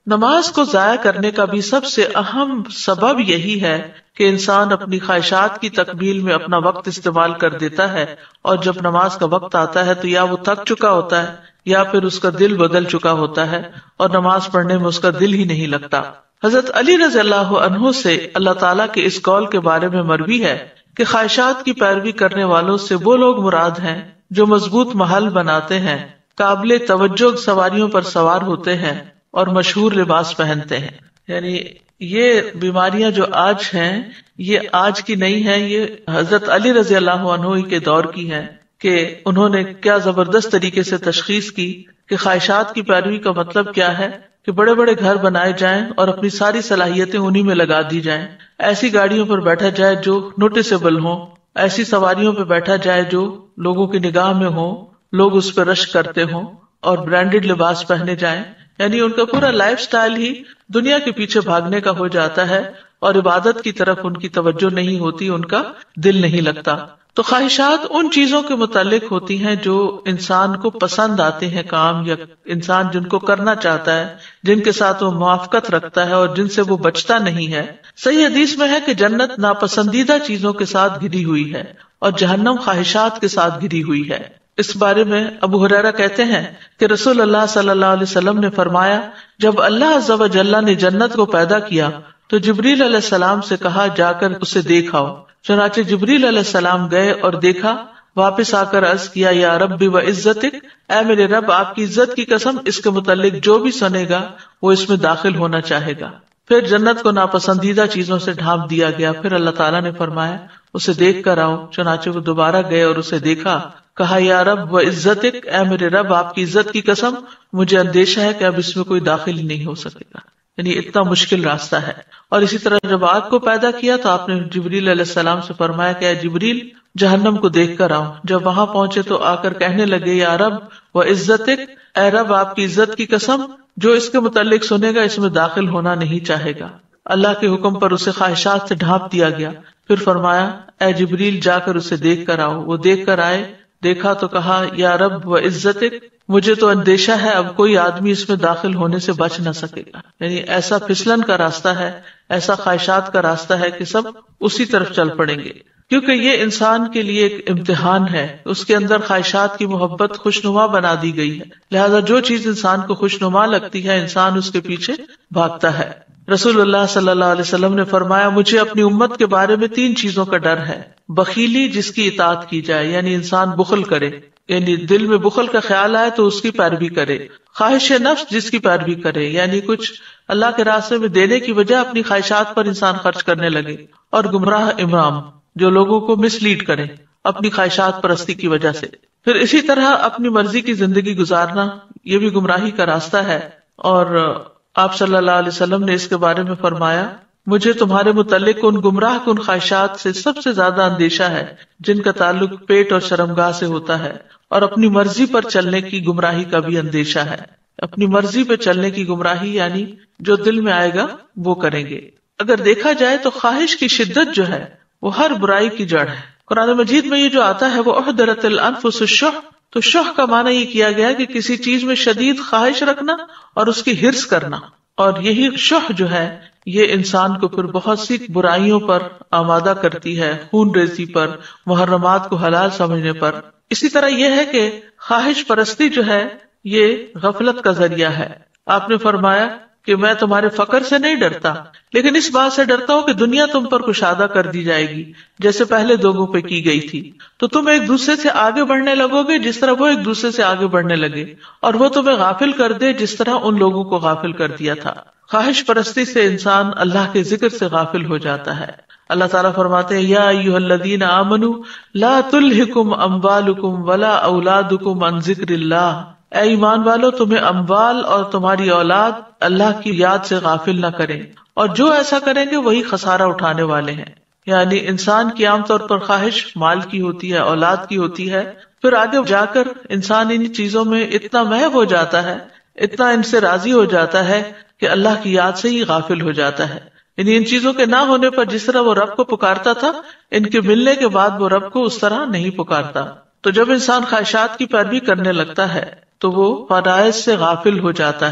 نماز کو ضائع کرنے کا بھی سب سے اہم سبب یہی ہے کہ انسان اپنی خواہشات کی تکمیل میں اپنا وقت استعمال کر دیتا ہے، اور جب نماز کا وقت آتا ہے تو یا وہ تھک چکا ہوتا ہے یا پھر اس کا دل بدل چکا ہوتا ہے اور نماز پڑھنے میں اس کا دل ہی نہیں لگتا۔ حضرت علی رضی اللہ عنہ سے اللہ تعالیٰ کے اس قول کے بارے میں مروی ہے کہ خواہشات کی پیروی کرنے والوں سے وہ لوگ مراد ہیں جو مضبوط محل بناتے ہیں، قابل توجہ سواریوں پر سوار ہوتے ہیں اور مشہور لباس پہنتے ہیں۔ یعنی یہ بیماریاں جو آج ہیں یہ آج کی نہیں ہیں، یہ حضرت علی رضی اللہ عنہ کے دور کی ہیں کہ انہوں نے کیا زبردست طریقے سے تشخیص کی کہ خواہشات کی پیروی کا مطلب کیا ہے، کہ بڑے بڑے گھر بنائے جائیں اور اپنی ساری صلاحیتیں انہی میں لگا دی جائیں، ایسی گاڑیوں پر بیٹھا جائے جو نوٹسیبل ہوں، ایسی سواریوں پہ بیٹھا جائے جو لوگوں کی نگاہ میں ہوں، لوگ اس پہ رشک کرتے ہوں، اور برانڈڈ لباس پہنے جائیں۔ یعنی ان کا پورا لائف سٹائل ہی دنیا کے پیچھے بھاگنے کا ہو جاتا ہے اور عبادت کی طرف ان کی توجہ نہیں ہوتی، ان کا دل نہیں لگتا۔ تو خواہشات ان چیزوں کے متعلق ہوتی ہیں جو انسان کو پسند آتے ہیں کام، یا انسان جن کو کرنا چاہتا ہے، جن کے ساتھ وہ موافقت رکھتا ہے اور جن سے وہ بچتا نہیں ہے۔ صحیح حدیث میں ہے کہ جنت ناپسندیدہ چیزوں کے ساتھ گھری ہوئی ہے اور جہنم خواہشات کے ساتھ گھری ہوئی ہے۔ اس بارے میں ابو ہریرہ کہتے ہیں کہ رسول اللہ صلی اللہ علیہ وسلم نے فرمایا، جب اللہ عز و جل نے جنت کو پیدا کیا تو جبریل علیہ السلام سے کہا جا کر اسے دیکھ آؤ۔ چنانچہ جبریل علیہ السلام گئے اور دیکھا، واپس آ کر عرض کیا، یا رب و عزتک، اے میرے رب آپ کی عزت کی قسم، اس کے متعلق جو بھی سنے گا وہ اس میں داخل ہونا چاہے گا۔ پھر جنت کو ناپسندیدہ چیزوں سے ڈھانپ دیا گیا۔ پھر اللہ تعالیٰ نے فرمایا اسے دیکھ کر آؤ۔ چنانچہ وہ دوبارہ گئے اور اسے دیکھا، کہا یا رب و عزتک، اے میرے رب آپ کی عزت کی قسم، مجھے اندیشہ ہے کہ اب اس میں کوئی داخل ہی نہیں ہو سکے گا۔ یعنی اتنا مشکل راستہ ہے۔ اور اسی طرح جب آگ کو پیدا کیا تو آپ نے جبریل علیہ السلام سے فرمایا کہ اے جبریل جہنم کو دیکھ کر آؤ۔ جب وہاں پہنچے تو آ کر کہنے لگے، یا رب و عزتک، اے رب آپ کی عزت کی قسم، جو اس کے متعلق سنے گا اس میں داخل ہونا نہیں چاہے گا۔ اللہ کے حکم پر اسے خواہشات سے ڈھانپ دیا گیا۔ پھر فرمایا، اے جبریل جا کر اسے دیکھ کر آؤ۔ وہ دیکھ کر آئے، دیکھا تو کہا، یا رب و عزتک، مجھے تو اندیشہ ہے اب کوئی آدمی اس میں داخل ہونے سے بچ نہ سکے گا۔ یعنی ایسا پھسلن کا راستہ ہے، ایسا خواہشات کا راستہ ہے کہ سب اسی طرف چل پڑیں گے، کیونکہ یہ انسان کے لیے ایک امتحان ہے۔ اس کے اندر خواہشات کی محبت خوشنما بنا دی گئی ہے، لہذا جو چیز انسان کو خوشنما لگتی ہے انسان اس کے پیچھے بھاگتا ہے۔ رسول اللہ صلی اللہ علیہ وسلم نے فرمایا، مجھے اپنی امت کے بارے میں تین چیزوں کا ڈر ہے۔ بخیلی جس کی اطاعت کی جائے، یعنی انسان بخل کرے، یعنی دل میں بخل کا خیال آئے تو اس کی پیروی کرے۔ خواہش نفس جس کی پیروی کرے، یعنی کچھ اللہ کے راستے میں دینے کی وجہ اپنی خواہشات پر انسان خرچ کرنے لگے۔ اور گمراہ امام جو لوگوں کو مس لیڈ کرے اپنی خواہشات پرستی کی وجہ سے۔ پھر اسی طرح اپنی مرضی کی زندگی گزارنا، یہ بھی گمراہی کا راستہ ہے۔ اور آپ صلی اللہ علیہ وسلم نے اس کے بارے میں فرمایا، مجھے تمہارے متعلق ان گمراہ کن خواہشات سے سب سے زیادہ اندیشہ ہے جن کا تعلق پیٹ اور شرمگاہ سے ہوتا ہے، اور اپنی مرضی پر چلنے کی گمراہی کا بھی اندیشہ ہے۔ اپنی مرضی پہ چلنے کی گمراہی یعنی جو دل میں آئے گا وہ کریں گے۔ اگر دیکھا جائے تو خواہش کی شدت جو ہے وہ ہر برائی کی جڑ ہے۔ قرآن مجید میں یہ جو آتا ہے وہ احضرت الانفس الشح، تو شح کا معنی یہ کیا گیا کہ کسی چیز میں شدید خواہش رکھنا اور اس کی حرص کرنا، اور یہی شح جو ہے یہ انسان کو پھر بہت سی برائیوں پر آمادہ کرتی ہے، خون ریزی پر، محرمات کو حلال سمجھنے پر۔ اسی طرح یہ ہے کہ خواہش پرستی جو ہے یہ غفلت کا ذریعہ ہے۔ آپ نے فرمایا کہ میں تمہارے فقر سے نہیں ڈرتا، لیکن اس بات سے ڈرتا ہوں کہ دنیا تم پر کشادہ کر دی جائے گی جیسے پہلے لوگوں پہ کی گئی تھی، تو تم ایک دوسرے سے آگے بڑھنے لگو گے جس طرح وہ ایک دوسرے سے آگے بڑھنے لگے، اور وہ تمہیں غافل کر دے جس طرح ان لوگوں کو غافل کر دیا تھا۔ خواہش پرستی سے انسان اللہ کے ذکر سے غافل ہو جاتا ہے۔ اللہ تعالیٰ فرماتے ہیں، یا ایھا الذین آمنوا لا تلھکم اموالکم ولا اولادکم عن ذکر اللہ، اے ایمان والو تمہیں اموال اور تمہاری اولاد اللہ کی یاد سے غافل نہ کریں، اور جو ایسا کریں گے وہی خسارہ اٹھانے والے ہیں۔ یعنی انسان کی عام طور پر خواہش مال کی ہوتی ہے، اولاد کی ہوتی ہے، پھر آگے جا کر انسان ان چیزوں میں اتنا محو ہو جاتا ہے، اتنا ان سے راضی ہو جاتا ہے کہ اللہ کی یاد سے ہی غافل ہو جاتا ہے۔ یعنی ان چیزوں کے نہ ہونے پر جس طرح وہ رب کو پکارتا تھا، ان کے ملنے کے بعد وہ رب کو اس طرح نہیں پکارتا۔ تو جب انسان خواہشات کی پیروی کرنے لگتا ہے تو وہ فرائض سے غافل ہو جاتا ہے،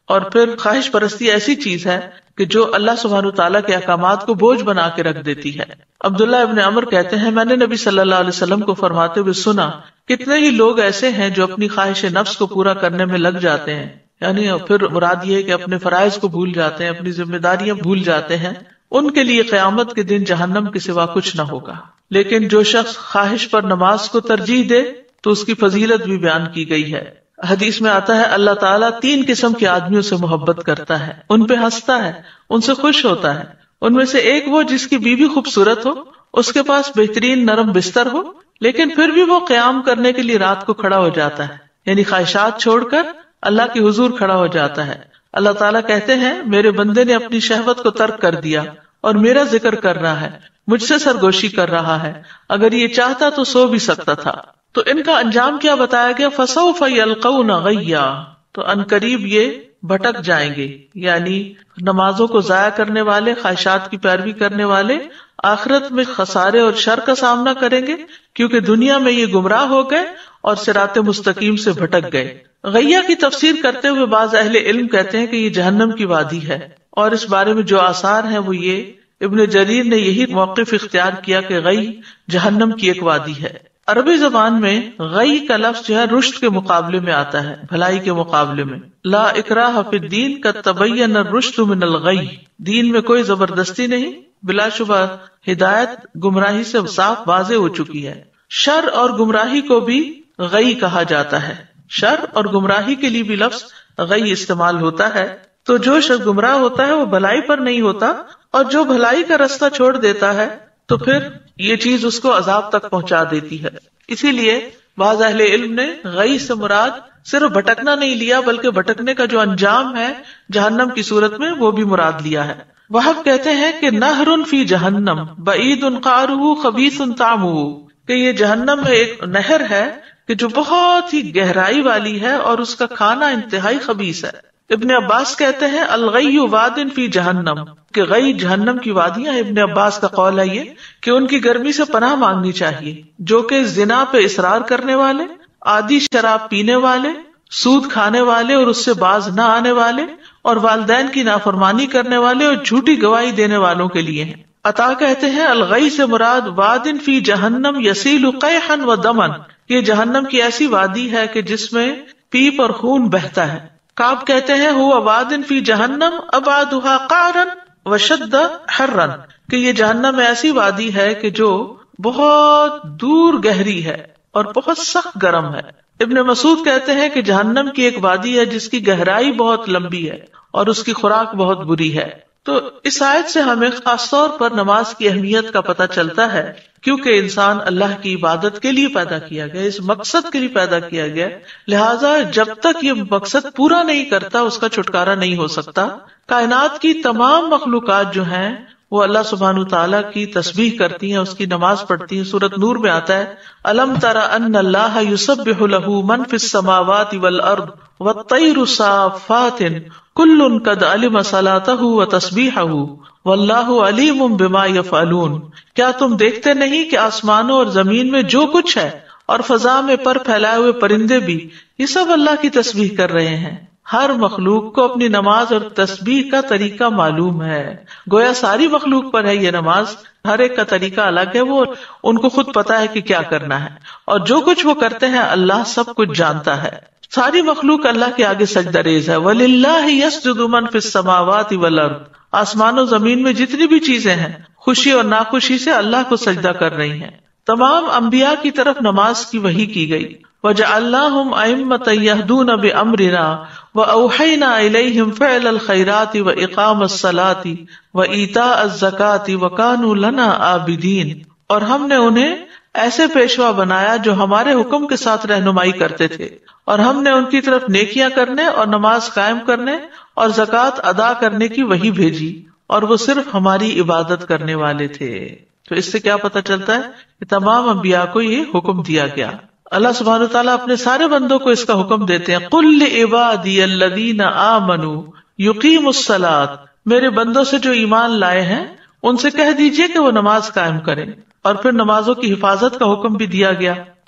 اور پھر خواہش پرستی ایسی چیز ہے کہ جو اللہ سبحانہ تعالیٰ کے احکامات کو بوجھ بنا کے رکھ دیتی ہے۔ عبداللہ ابن عمر کہتے ہیں میں نے نبی صلی اللہ علیہ وسلم کو فرماتے ہوئے سنا کتنے ہی لوگ ایسے ہیں جو اپنی خواہش نفس کو پورا کرنے میں لگ جاتے ہیں، یعنی پھر مراد یہ ہے کہ اپنے فرائض کو بھول جاتے ہیں، اپنی ذمہ داریاں بھول جاتے ہیں، ان کے لیے قیامت کے دن جہنم کے سوا کچھ نہ ہوگا۔ لیکن جو شخص خواہش پر نماز کو ترجیح دے تو اس کی فضیلت بھی بیان کی گئی ہے۔ حدیث میں آتا ہے اللہ تعالیٰ تین قسم کے آدمیوں سے محبت کرتا ہے، ان پہ ہنستا ہے، ان سے خوش ہوتا ہے۔ ان میں سے ایک وہ جس کی بیوی خوبصورت ہو، اس کے پاس بہترین نرم بستر ہو، لیکن پھر بھی وہ قیام کرنے کے لیے رات کو کھڑا ہو جاتا ہے، یعنی خواہشات چھوڑ کر اللہ کے حضور کھڑا ہو جاتا ہے۔ اللہ تعالیٰ کہتے ہیں میرے بندے نے اپنی شہوت کو ترک کر دیا اور میرا ذکر کر رہا ہے، مجھ سے سرگوشی کر رہا ہے، اگر یہ چاہتا تو سو بھی سکتا تھا۔ تو ان کا انجام کیا بتایا گیا؟ فسوف یلقون غیا، تو ان قریب یہ بھٹک جائیں گے، یعنی نمازوں کو ضائع کرنے والے، خواہشات کی پیروی کرنے والے آخرت میں خسارے اور شر کا سامنا کریں گے، کیونکہ دنیا میں یہ گمراہ ہو گئے اور صراط مستقیم سے بھٹک گئے۔ غیا کی تفسیر کرتے ہوئے بعض اہل علم کہتے ہیں کہ یہ جہنم کی وادی ہے، اور اس بارے میں جو آثار ہیں وہ یہ ابن جریر نے یہی موقف اختیار کیا کہ غی جہنم کی ایک وادی ہے۔ عربی زبان میں غی کا لفظ جو ہے رشد کے مقابلے میں آتا ہے، بھلائی کے مقابلے میں۔ لا اکراہ فی الدین قد تبین الرشد من الغی، دین میں کوئی زبردستی نہیں، بلا شبہ ہدایت گمراہی سے صاف واضح ہو چکی ہے۔ شر اور گمراہی کو بھی غی کہا جاتا ہے، شر اور گمراہی کے لیے بھی لفظ غی استعمال ہوتا ہے۔ تو جو شخص گمراہ ہوتا ہے وہ بھلائی پر نہیں ہوتا، اور جو بھلائی کا راستہ چھوڑ دیتا ہے تو پھر یہ چیز اس کو عذاب تک پہنچا دیتی ہے۔ اسی لیے بعض اہل علم نے غی سے مراد صرف بھٹکنا نہیں لیا، بلکہ بھٹکنے کا جو انجام ہے جہنم کی صورت میں وہ بھی مراد لیا ہے۔ وہب کہتے ہیں کہ نہر فی جہنم بعید قعرہ خبیث طعمہ، کہ یہ جہنم میں ایک نہر ہے کہ جو بہت ہی گہرائی والی ہے اور اس کا کھانا انتہائی خبیث ہے۔ ابن عباس کہتے ہیں الغی واد فی جہنم، کہ غی جہنم کی وادیاں۔ ابن عباس کا قول ہے یہ کہ ان کی گرمی سے پناہ مانگنی چاہیے، جو کہ زنا پہ اصرار کرنے والے، آدھی شراب پینے والے، سود کھانے والے اور اس سے باز نہ آنے والے، اور والدین کی نافرمانی کرنے والے اور جھوٹی گواہی دینے والوں کے لیے ہیں۔ عطا کہتے ہیں الغی سے مراد واد فی جہنم یسیل قیحا و دمن، یہ جہنم کی ایسی وادی ہے کہ جس میں پیپ اور خون بہتا ہے۔ کعب کہتے ہیں ہوا واد فی جہنم ابعدھا قعرا وشد حرا، کہ یہ جہنم میں ایسی وادی ہے کہ جو بہت دور گہری ہے اور بہت سخت گرم ہے۔ ابن مسعود کہتے ہیں کہ جہنم کی ایک وادی ہے جس کی گہرائی بہت لمبی ہے اور اس کی خوراک بہت بری ہے۔ تو اس آیت سے ہمیں خاص طور پر نماز کی اہمیت کا پتہ چلتا ہے، کیونکہ انسان اللہ کی عبادت کے لیے پیدا کیا گیا، اس مقصد کے لیے پیدا کیا گیا، لہٰذا جب تک یہ مقصد پورا نہیں کرتا اس کا چھٹکارا نہیں ہو سکتا۔ کائنات کی تمام مخلوقات جو ہیں وہ اللہ سبحانہ تعالیٰ کی تسبیح کرتی ہیں، اس کی نماز پڑھتی ہیں۔ سورۃ نور میں آتا ہے الم تر ان اللہ یسبح لہ من فی السماوات والارض والطیر صافات کل قد علم صلاتہ وتسبیحہ واللہ علیم بما یفعلون، کیا تم دیکھتے نہیں کہ آسمانوں اور زمین میں جو کچھ ہے اور فضا میں پر پھیلائے ہوئے پرندے بھی یہ سب اللہ کی تسبیح کر رہے ہیں۔ ہر مخلوق کو اپنی نماز اور تسبیح کا طریقہ معلوم ہے، گویا ساری مخلوق پر ہے یہ نماز، ہر ایک کا طریقہ الگ ہے، وہ ان کو خود پتا ہے کہ کیا کرنا ہے، اور جو کچھ وہ کرتے ہیں اللہ سب کچھ جانتا ہے۔ ساری مخلوق اللہ کے آگے سجدہ ریز ہے۔ وَلِلَّهِ يَسْجُدُ مَن فِي السَّمَاوَاتِ وَالْأَرْضِ، آسمان و زمین میں جتنی بھی چیزیں ہیں خوشی اور ناخوشی سے اللہ کو سجدہ کر رہی ہیں۔ تمام انبیاء کی طرف نماز کی وحی کی گئی۔ وَجَعَلْنَاهُمْ أَئِمَّةً يَهْدُونَ بِأَمْرِنَا وَأَوْحَيْنَا إِلَيْهِمْ فِعْلَ الْخَيْرَاتِ وَإِقَامَ الصَّلَاةِ وَإِيتَاءَ الزَّكَاةِ وَكَانُوا لَنَا عَابِدِينَ، اور ہم نے انہیں ایسے پیشوا بنایا جو ہمارے حکم کے ساتھ رہنمائی کرتے تھے، اور ہم نے ان کی طرف نیکیاں کرنے اور نماز قائم کرنے اور زکوٰۃ ادا کرنے کی وحی بھیجی، اور وہ صرف ہماری عبادت کرنے والے تھے۔ تو اس سے کیا پتہ چلتا ہے کہ تمام انبیاء کو یہ حکم دیا گیا۔ اللہ سبحانہ تعالیٰ اپنے سارے بندوں کو اس کا حکم دیتے ہیں، قُلْ لِعِبَادِيَ الَّذِينَ آمَنُوا يُقِيمُوا الصَّلَاةَ، میرے بندوں سے جو ایمان لائے ہیں ان سے کہہ دیجئے کہ وہ نماز قائم کریں، اور پھر نمازوں کی حفاظت کا حکم بھی دیا گیا۔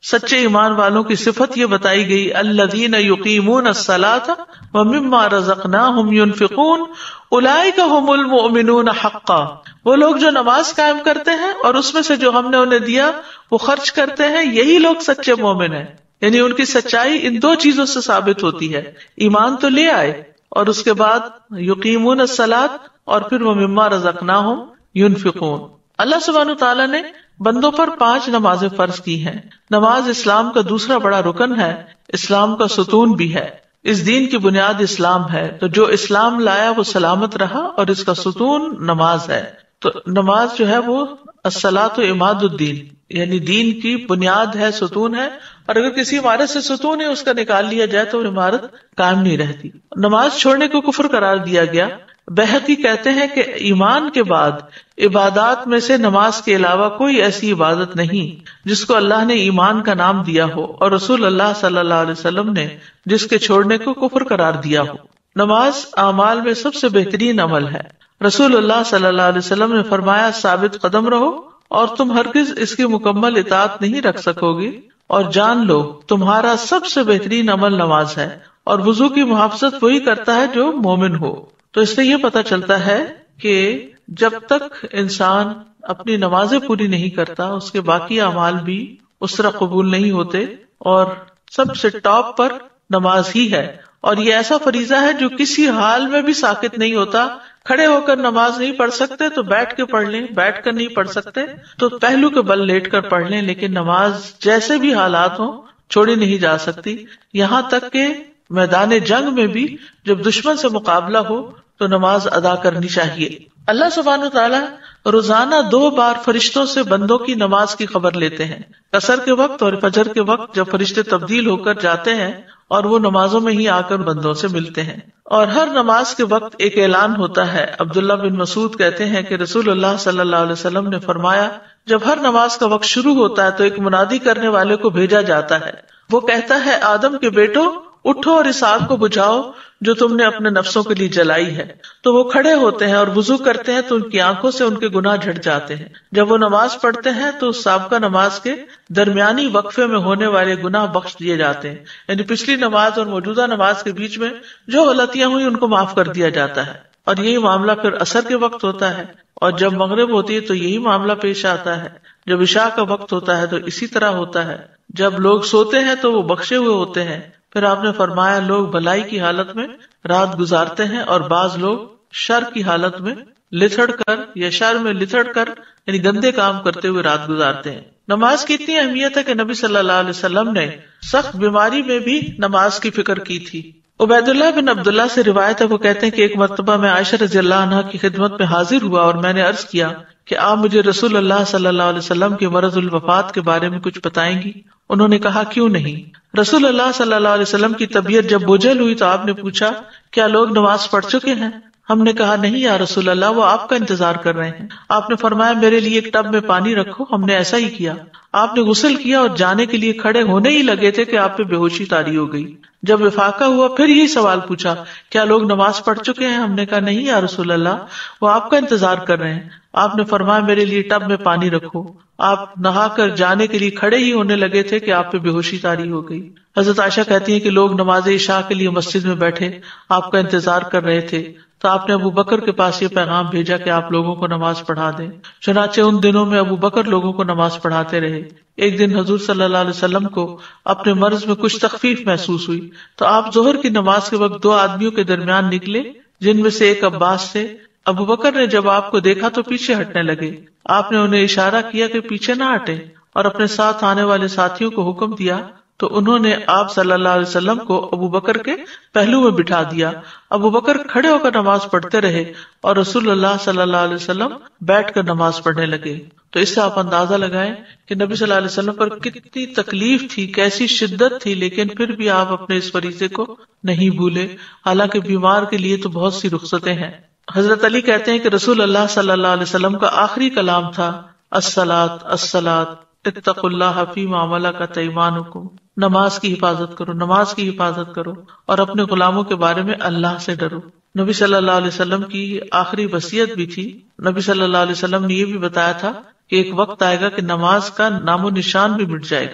سچے ایمان والوں کی صفت یہ بتائی گئی، الذین یقیمون الصلاۃ ومما رزقناہم ینفقون اولئک ھم المؤمنون حقا، وہ لوگ جو نماز قائم کرتے ہیں اور اس میں سے جو ہم نے انہیں دیا وہ خرچ کرتے ہیں، یہی لوگ سچے مومن ہیں. یعنی ان کی سچائی ان دو چیزوں سے ثابت ہوتی ہے، ایمان تو لے آئے اور اس کے بعد یقیمون الصلاۃ اور پھر ومما رزقناہم ینفقون. اللہ سبحانہ تعالیٰ نے بندوں پر پانچ نمازیں فرض کی ہیں. نماز اسلام کا دوسرا بڑا رکن ہے، اسلام کا ستون بھی ہے. اس دین کی بنیاد اسلام ہے، تو جو اسلام لایا وہ سلامت رہا اور اس کا ستون نماز ہے. تو نماز جو ہے وہ الصلاۃ عماد الدین، یعنی دین کی بنیاد ہے، ستون ہے، اور اگر کسی عمارت سے ستون ہے اس کا نکال لیا جائے تو عمارت قائم نہیں رہتی. نماز چھوڑنے کو کفر قرار دیا گیا. بہقی کہتے ہیں کہ ایمان کے بعد عبادات میں سے نماز کے علاوہ کوئی ایسی عبادت نہیں جس کو اللہ نے ایمان کا نام دیا ہو اور رسول اللہ صلی اللہ علیہ وسلم نے جس کے چھوڑنے کو کفر قرار دیا ہو. نماز اعمال میں سب سے بہترین عمل ہے. رسول اللہ صلی اللہ علیہ وسلم نے فرمایا، ثابت قدم رہو اور تم ہرگز اس کی مکمل اطاعت نہیں رکھ سکو گی، اور جان لو تمہارا سب سے بہترین عمل نماز ہے، اور وضو کی محافظت وہی کرتا ہے جو مومن ہو. تو اس سے یہ پتہ چلتا ہے کہ جب تک انسان اپنی نمازیں پوری نہیں کرتا اس کے باقی اعمال بھی اس طرح قبول نہیں ہوتے، اور سب سے ٹاپ پر نماز ہی ہے. اور یہ ایسا فریضہ ہے جو کسی حال میں بھی ساقط نہیں ہوتا. کھڑے ہو کر نماز نہیں پڑھ سکتے تو بیٹھ کے پڑھ لیں، بیٹھ کر نہیں پڑھ سکتے تو پہلو کے بل لیٹ کر پڑھ لیں، لیکن نماز جیسے بھی حالات ہوں چھوڑی نہیں جا سکتی. یہاں تک کہ میدان جنگ میں بھی جب دشمن سے مقابلہ ہو تو نماز ادا کرنی چاہیے. اللہ سبحانہ وتعالی روزانہ دو بار فرشتوں سے بندوں کی نماز کی خبر لیتے ہیں، عصر کے وقت اور فجر کے وقت، جب فرشتے تبدیل ہو کر جاتے ہیں اور وہ نمازوں میں ہی آ کر بندوں سے ملتے ہیں. اور ہر نماز کے وقت ایک اعلان ہوتا ہے. عبداللہ بن مسعود کہتے ہیں کہ رسول اللہ صلی اللہ علیہ وسلم نے فرمایا، جب ہر نماز کا وقت شروع ہوتا ہے تو ایک منادی کرنے والے کو بھیجا جاتا ہے. وہ کہتا ہے، آدم کے بیٹو اٹھو اور اس آگ کو بجھاؤ جو تم نے اپنے نفسوں کے لیے جلائی ہے. تو وہ کھڑے ہوتے ہیں اور وضو کرتے ہیں تو ان کی آنکھوں سے ان کے گناہ جھڑ جاتے ہیں. جب وہ نماز پڑھتے ہیں تو سابقہ نماز کے درمیانی وقفے میں ہونے والے گناہ بخش دیے جاتے ہیں. یعنی پچھلی نماز اور موجودہ نماز کے بیچ میں جو غلطیاں ہوئی ان کو معاف کر دیا جاتا ہے. اور یہی معاملہ پھر عصر کے وقت ہوتا ہے، اور جب مغرب ہوتی ہے تو یہی معاملہ پیش آتا ہے. جب عشاء کا وقت ہوتا ہے تو اسی طرح ہوتا ہے. جب لوگ سوتے ہیں تو وہ بخشے ہوئے ہوتے ہیں. پھر آپ نے فرمایا، لوگ بھلائی کی حالت میں رات گزارتے ہیں اور بعض لوگ شر کی حالت میں لتھڑ کر یا شر میں لتھڑ کر یعنی گندے کام کرتے ہوئے رات گزارتے ہیں. نماز کی اتنی اہمیت ہے کہ نبی صلی اللہ علیہ وسلم نے سخت بیماری میں بھی نماز کی فکر کی تھی. عبید اللہ بن عبداللہ سے روایت ہے، وہ کہتے ہیں کہ ایک مرتبہ میں عائشہ رضی اللہ عنہا کی خدمت میں حاضر ہوا اور میں نے عرض کیا کہ آپ مجھے رسول اللہ صلی اللہ علیہ وسلم کے مرض الوفات کے بارے میں کچھ بتائیں گی؟ انہوں نے کہا، کیوں نہیں. رسول اللہ صلی اللہ علیہ وسلم کی طبیعت جب بوجھل ہوئی تو آپ نے پوچھا، کیا لوگ نماز پڑھ چکے ہیں؟ ہم نے کہا، نہیں یا رسول اللہ، وہ آپ کا انتظار کر رہے ہیں. آپ نے فرمایا، میرے لیے ایک ٹب میں پانی رکھو. ہم نے ایسا ہی کیا. آپ نے غسل کیا اور جانے کے لیے کھڑے ہونے ہی لگے تھے کہ آپ پہ بے ہوشی طاری ہو گئی. جب افاقہ ہوا پھر یہی سوال پوچھا، کیا لوگ نماز پڑھ چکے ہیں؟ ہم نے کہا، نہیں یا رسول اللہ، وہ آپ کا انتظار کر رہے ہیں. آپ نے فرمایا، میرے لیے ٹب میں پانی رکھو. آپ نہا کر جانے کے لیے کھڑے ہی ہونے لگے تھے کہ آپ پہ بے ہوشی طاری ہو گئی. حضرت عائشہ کہتی ہیں کہ لوگ نماز عشاء کے لیے مسجد میں بیٹھے آپ کا انتظار کر رہے تھے تو آپ نے ابو بکر کے پاس یہ پیغام بھیجا کہ آپ لوگوں کو نماز پڑھا دیں. چنانچہ ان دنوں میں ابو بکر لوگوں کو نماز پڑھاتے رہے. ایک دن حضور صلی اللہ علیہ وسلم کو اپنے مرض میں کچھ تخفیف محسوس ہوئی تو آپ ظہر کی نماز کے وقت دو آدمیوں کے درمیان نکلے جن میں سے ایک عباس تھے. ابو بکر نے جب آپ کو دیکھا تو پیچھے ہٹنے لگے. آپ نے انہیں اشارہ کیا کہ پیچھے نہ ہٹیں اور اپنے ساتھ آنے والے ساتھیوں کو حکم دیا تو انہوں نے آپ صلی اللہ علیہ وسلم کو ابو بکر کے پہلو میں بٹھا دیا. ابو بکر کھڑے ہو کر نماز پڑھتے رہے اور رسول اللہ صلی اللہ علیہ وسلم بیٹھ کر نماز پڑھنے لگے. تو اس سے آپ اندازہ لگائیں کہ نبی صلی اللہ علیہ وسلم پر کتنی تکلیف تھی، کیسی شدت تھی، لیکن پھر بھی آپ اپنے اس فریضے کو نہیں بھولے. حالانکہ بیمار کے لیے تو بہت سی رخصتیں ہیں. حضرت علی کہتے ہیں کہ رسول اللہ صلی اللہ علیہ وسلم کا آخری کلام تھا، الصلاۃ الصلاۃ اتقوا اللہ فیما ملکت ایمانکم. نماز کی حفاظت کرو، نماز کی حفاظت کرو اور اپنے غلاموں کے بارے میں اللہ سے ڈرو. نبی صلی اللہ علیہ وسلم کی آخری وصیت بھی تھی. نبی صلی اللہ علیہ وسلم نے یہ بھی بتایا تھا کہ ایک وقت آئے گا کہ نماز کا نام و نشان بھی مٹ جائے گا.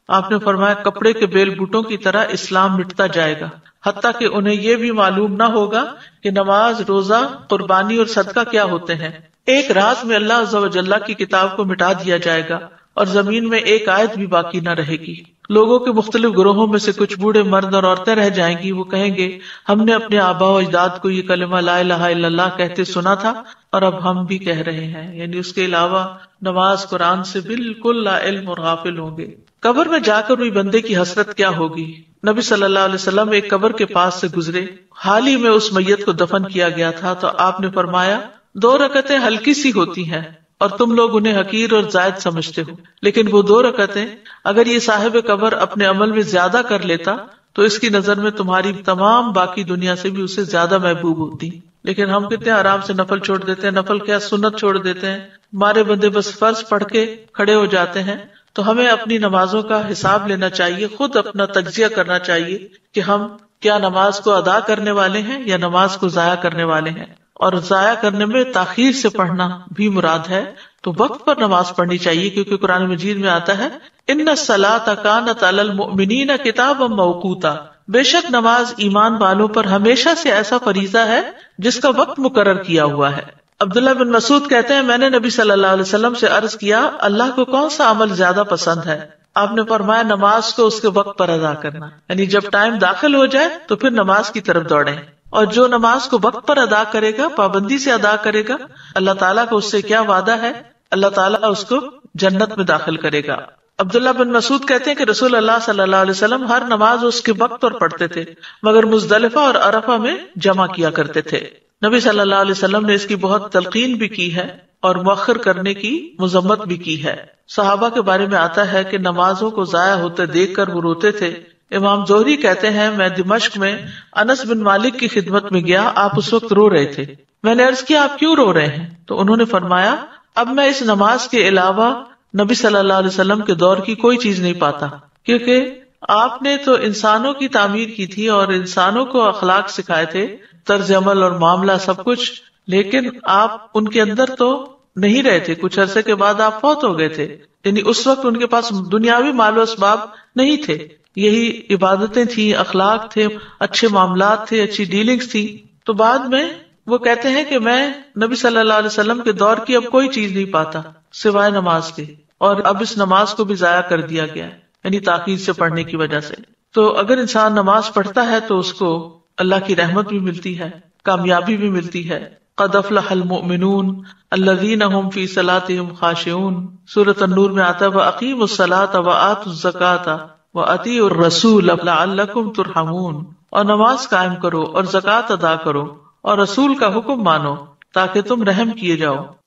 آپ نے فرمایا کپڑے کے بیل بوٹوں کی طرح اسلام مٹتا جائے گا، حتیٰ کہ انہیں یہ بھی معلوم نہ ہوگا کہ نماز، روزہ، قربانی اور صدقہ کیا ہوتے ہیں۔ ایک رات میں اللہ عز و جل کی کتاب کو مٹا دیا جائے گا اور زمین میں ایک آیت بھی باقی نہ رہے گی۔ لوگوں کے مختلف گروہوں میں سے کچھ بوڑھے مرد اور عورتیں رہ جائیں گی، وہ کہیں گے ہم نے اپنے آباء و اجداد کو یہ کلمہ لا الہ الا اللہ کہتے سنا تھا اور اب ہم بھی کہہ رہے ہیں، یعنی اس کے علاوہ نماز، قرآن سے بالکل لا علم اور غافل ہوں گے۔ قبر میں جا کر ہوئی بندے کی حسرت کیا ہوگی۔ نبی صلی اللہ علیہ وسلم ایک قبر کے پاس سے گزرے، حال ہی میں اس میت کو دفن کیا گیا تھا، تو آپ نے فرمایا دو رکعتیں ہلکی سی ہوتی ہیں اور تم لوگ انہیں حقیر اور زائد سمجھتے ہو، لیکن وہ دو رکعتیں اگر یہ صاحب قبر اپنے عمل میں زیادہ کر لیتا تو اس کی نظر میں تمہاری تمام باقی دنیا سے بھی اسے زیادہ محبوب ہوتی۔ لیکن ہم کتنے آرام سے نفل چھوڑ دیتے ہیں، نفل کیا سنت چھوڑ دیتے ہیں، ہمارے بندے بس فرض پڑھ کے کھڑے ہو جاتے ہیں۔ تو ہمیں اپنی نمازوں کا حساب لینا چاہیے، خود اپنا تجزیہ کرنا چاہیے کہ ہم کیا نماز کو ادا کرنے والے ہیں یا نماز کو ضائع کرنے والے ہیں۔ اور ضائع کرنے میں تاخیر سے پڑھنا بھی مراد ہے، تو وقت پر نماز پڑھنی چاہیے، کیونکہ قرآن مجید میں آتا ہے ان الصلاۃ کانت علی المؤمنین کتابا موقوتا، بے شک نماز ایمان والوں پر ہمیشہ سے ایسا فریضہ ہے جس کا وقت مقرر کیا ہوا ہے۔ عبداللہ بن مسعود کہتے ہیں میں نے نبی صلی اللہ علیہ وسلم سے عرض کیا اللہ کو کون سا عمل زیادہ پسند ہے؟ آپ نے فرمایا نماز کو اس کے وقت پر ادا کرنا، یعنی جب ٹائم داخل ہو جائے تو پھر نماز کی طرف دوڑیں، اور جو نماز کو وقت پر ادا کرے گا، پابندی سے ادا کرے گا، اللہ تعالیٰ کو اس سے کیا وعدہ ہے؟ اللہ تعالیٰ اس کو جنت میں داخل کرے گا۔ عبداللہ بن مسعود کہتے ہیں کہ رسول اللہ صلی اللہ علیہ وسلم ہر نماز اس کے وقت پر پڑھتے تھے، مگر مزدلفہ اور عرفہ میں جمع کیا کرتے تھے۔ نبی صلی اللہ علیہ وسلم نے اس کی بہت تلقین بھی کی ہے اور مؤخر کرنے کی مذمت بھی کی ہے۔ صحابہ کے بارے میں آتا ہے کہ نمازوں کو ضائع ہوتے دیکھ کر وہ روتے تھے۔ امام زہری کہتے ہیں میں دمشق میں انس بن مالک کی خدمت میں گیا، آپ اس وقت رو رہے تھے۔ میں نے عرض کیا آپ کیوں رو رہے ہیں؟ تو انہوں نے فرمایا اب میں اس نماز کے علاوہ نبی صلی اللہ علیہ وسلم کے دور کی کوئی چیز نہیں پاتا، کیونکہ آپ نے تو انسانوں کی تعمیر کی تھی اور انسانوں کو اخلاق سکھائے تھے، طرز عمل اور معاملہ سب کچھ، لیکن آپ ان کے اندر تو نہیں رہے تھے، کچھ عرصے کے بعد آپ فوت ہو گئے تھے، یعنی اس وقت ان کے پاس دنیاوی مال و اسباب نہیں تھے، یہی عبادتیں تھیں، اخلاق تھے، اچھے معاملات تھے، اچھی ڈیلنگز تھی۔ تو بعد میں وہ کہتے ہیں کہ میں نبی صلی اللہ علیہ وسلم کے دور کی اب کوئی چیز نہیں پاتا سوائے نماز کے، اور اب اس نماز کو بھی ضائع کر دیا گیا ہے، یعنی تاخیر سے پڑھنے کی وجہ سے۔ تو اگر انسان نماز پڑھتا ہے تو اس کو اللہ کی رحمت بھی ملتی ہے، کامیابی بھی ملتی ہے۔ قد افلح المؤمنون الذین هم فی صلاتهم خاشعون، سورۃ النور میں آتا ہے وَأَقِیمُوا الصَّلَاةَ وَآتُوا الزَّکَاةَ وَأَطِیعُوا الرَّسُولَ لَعَلَّکُمْ تُرْحَمُونَ، اور نماز قائم کرو اور زکوٰۃ ادا کرو اور رسول کا حکم مانو تاکہ تم رحم کیے جاؤ۔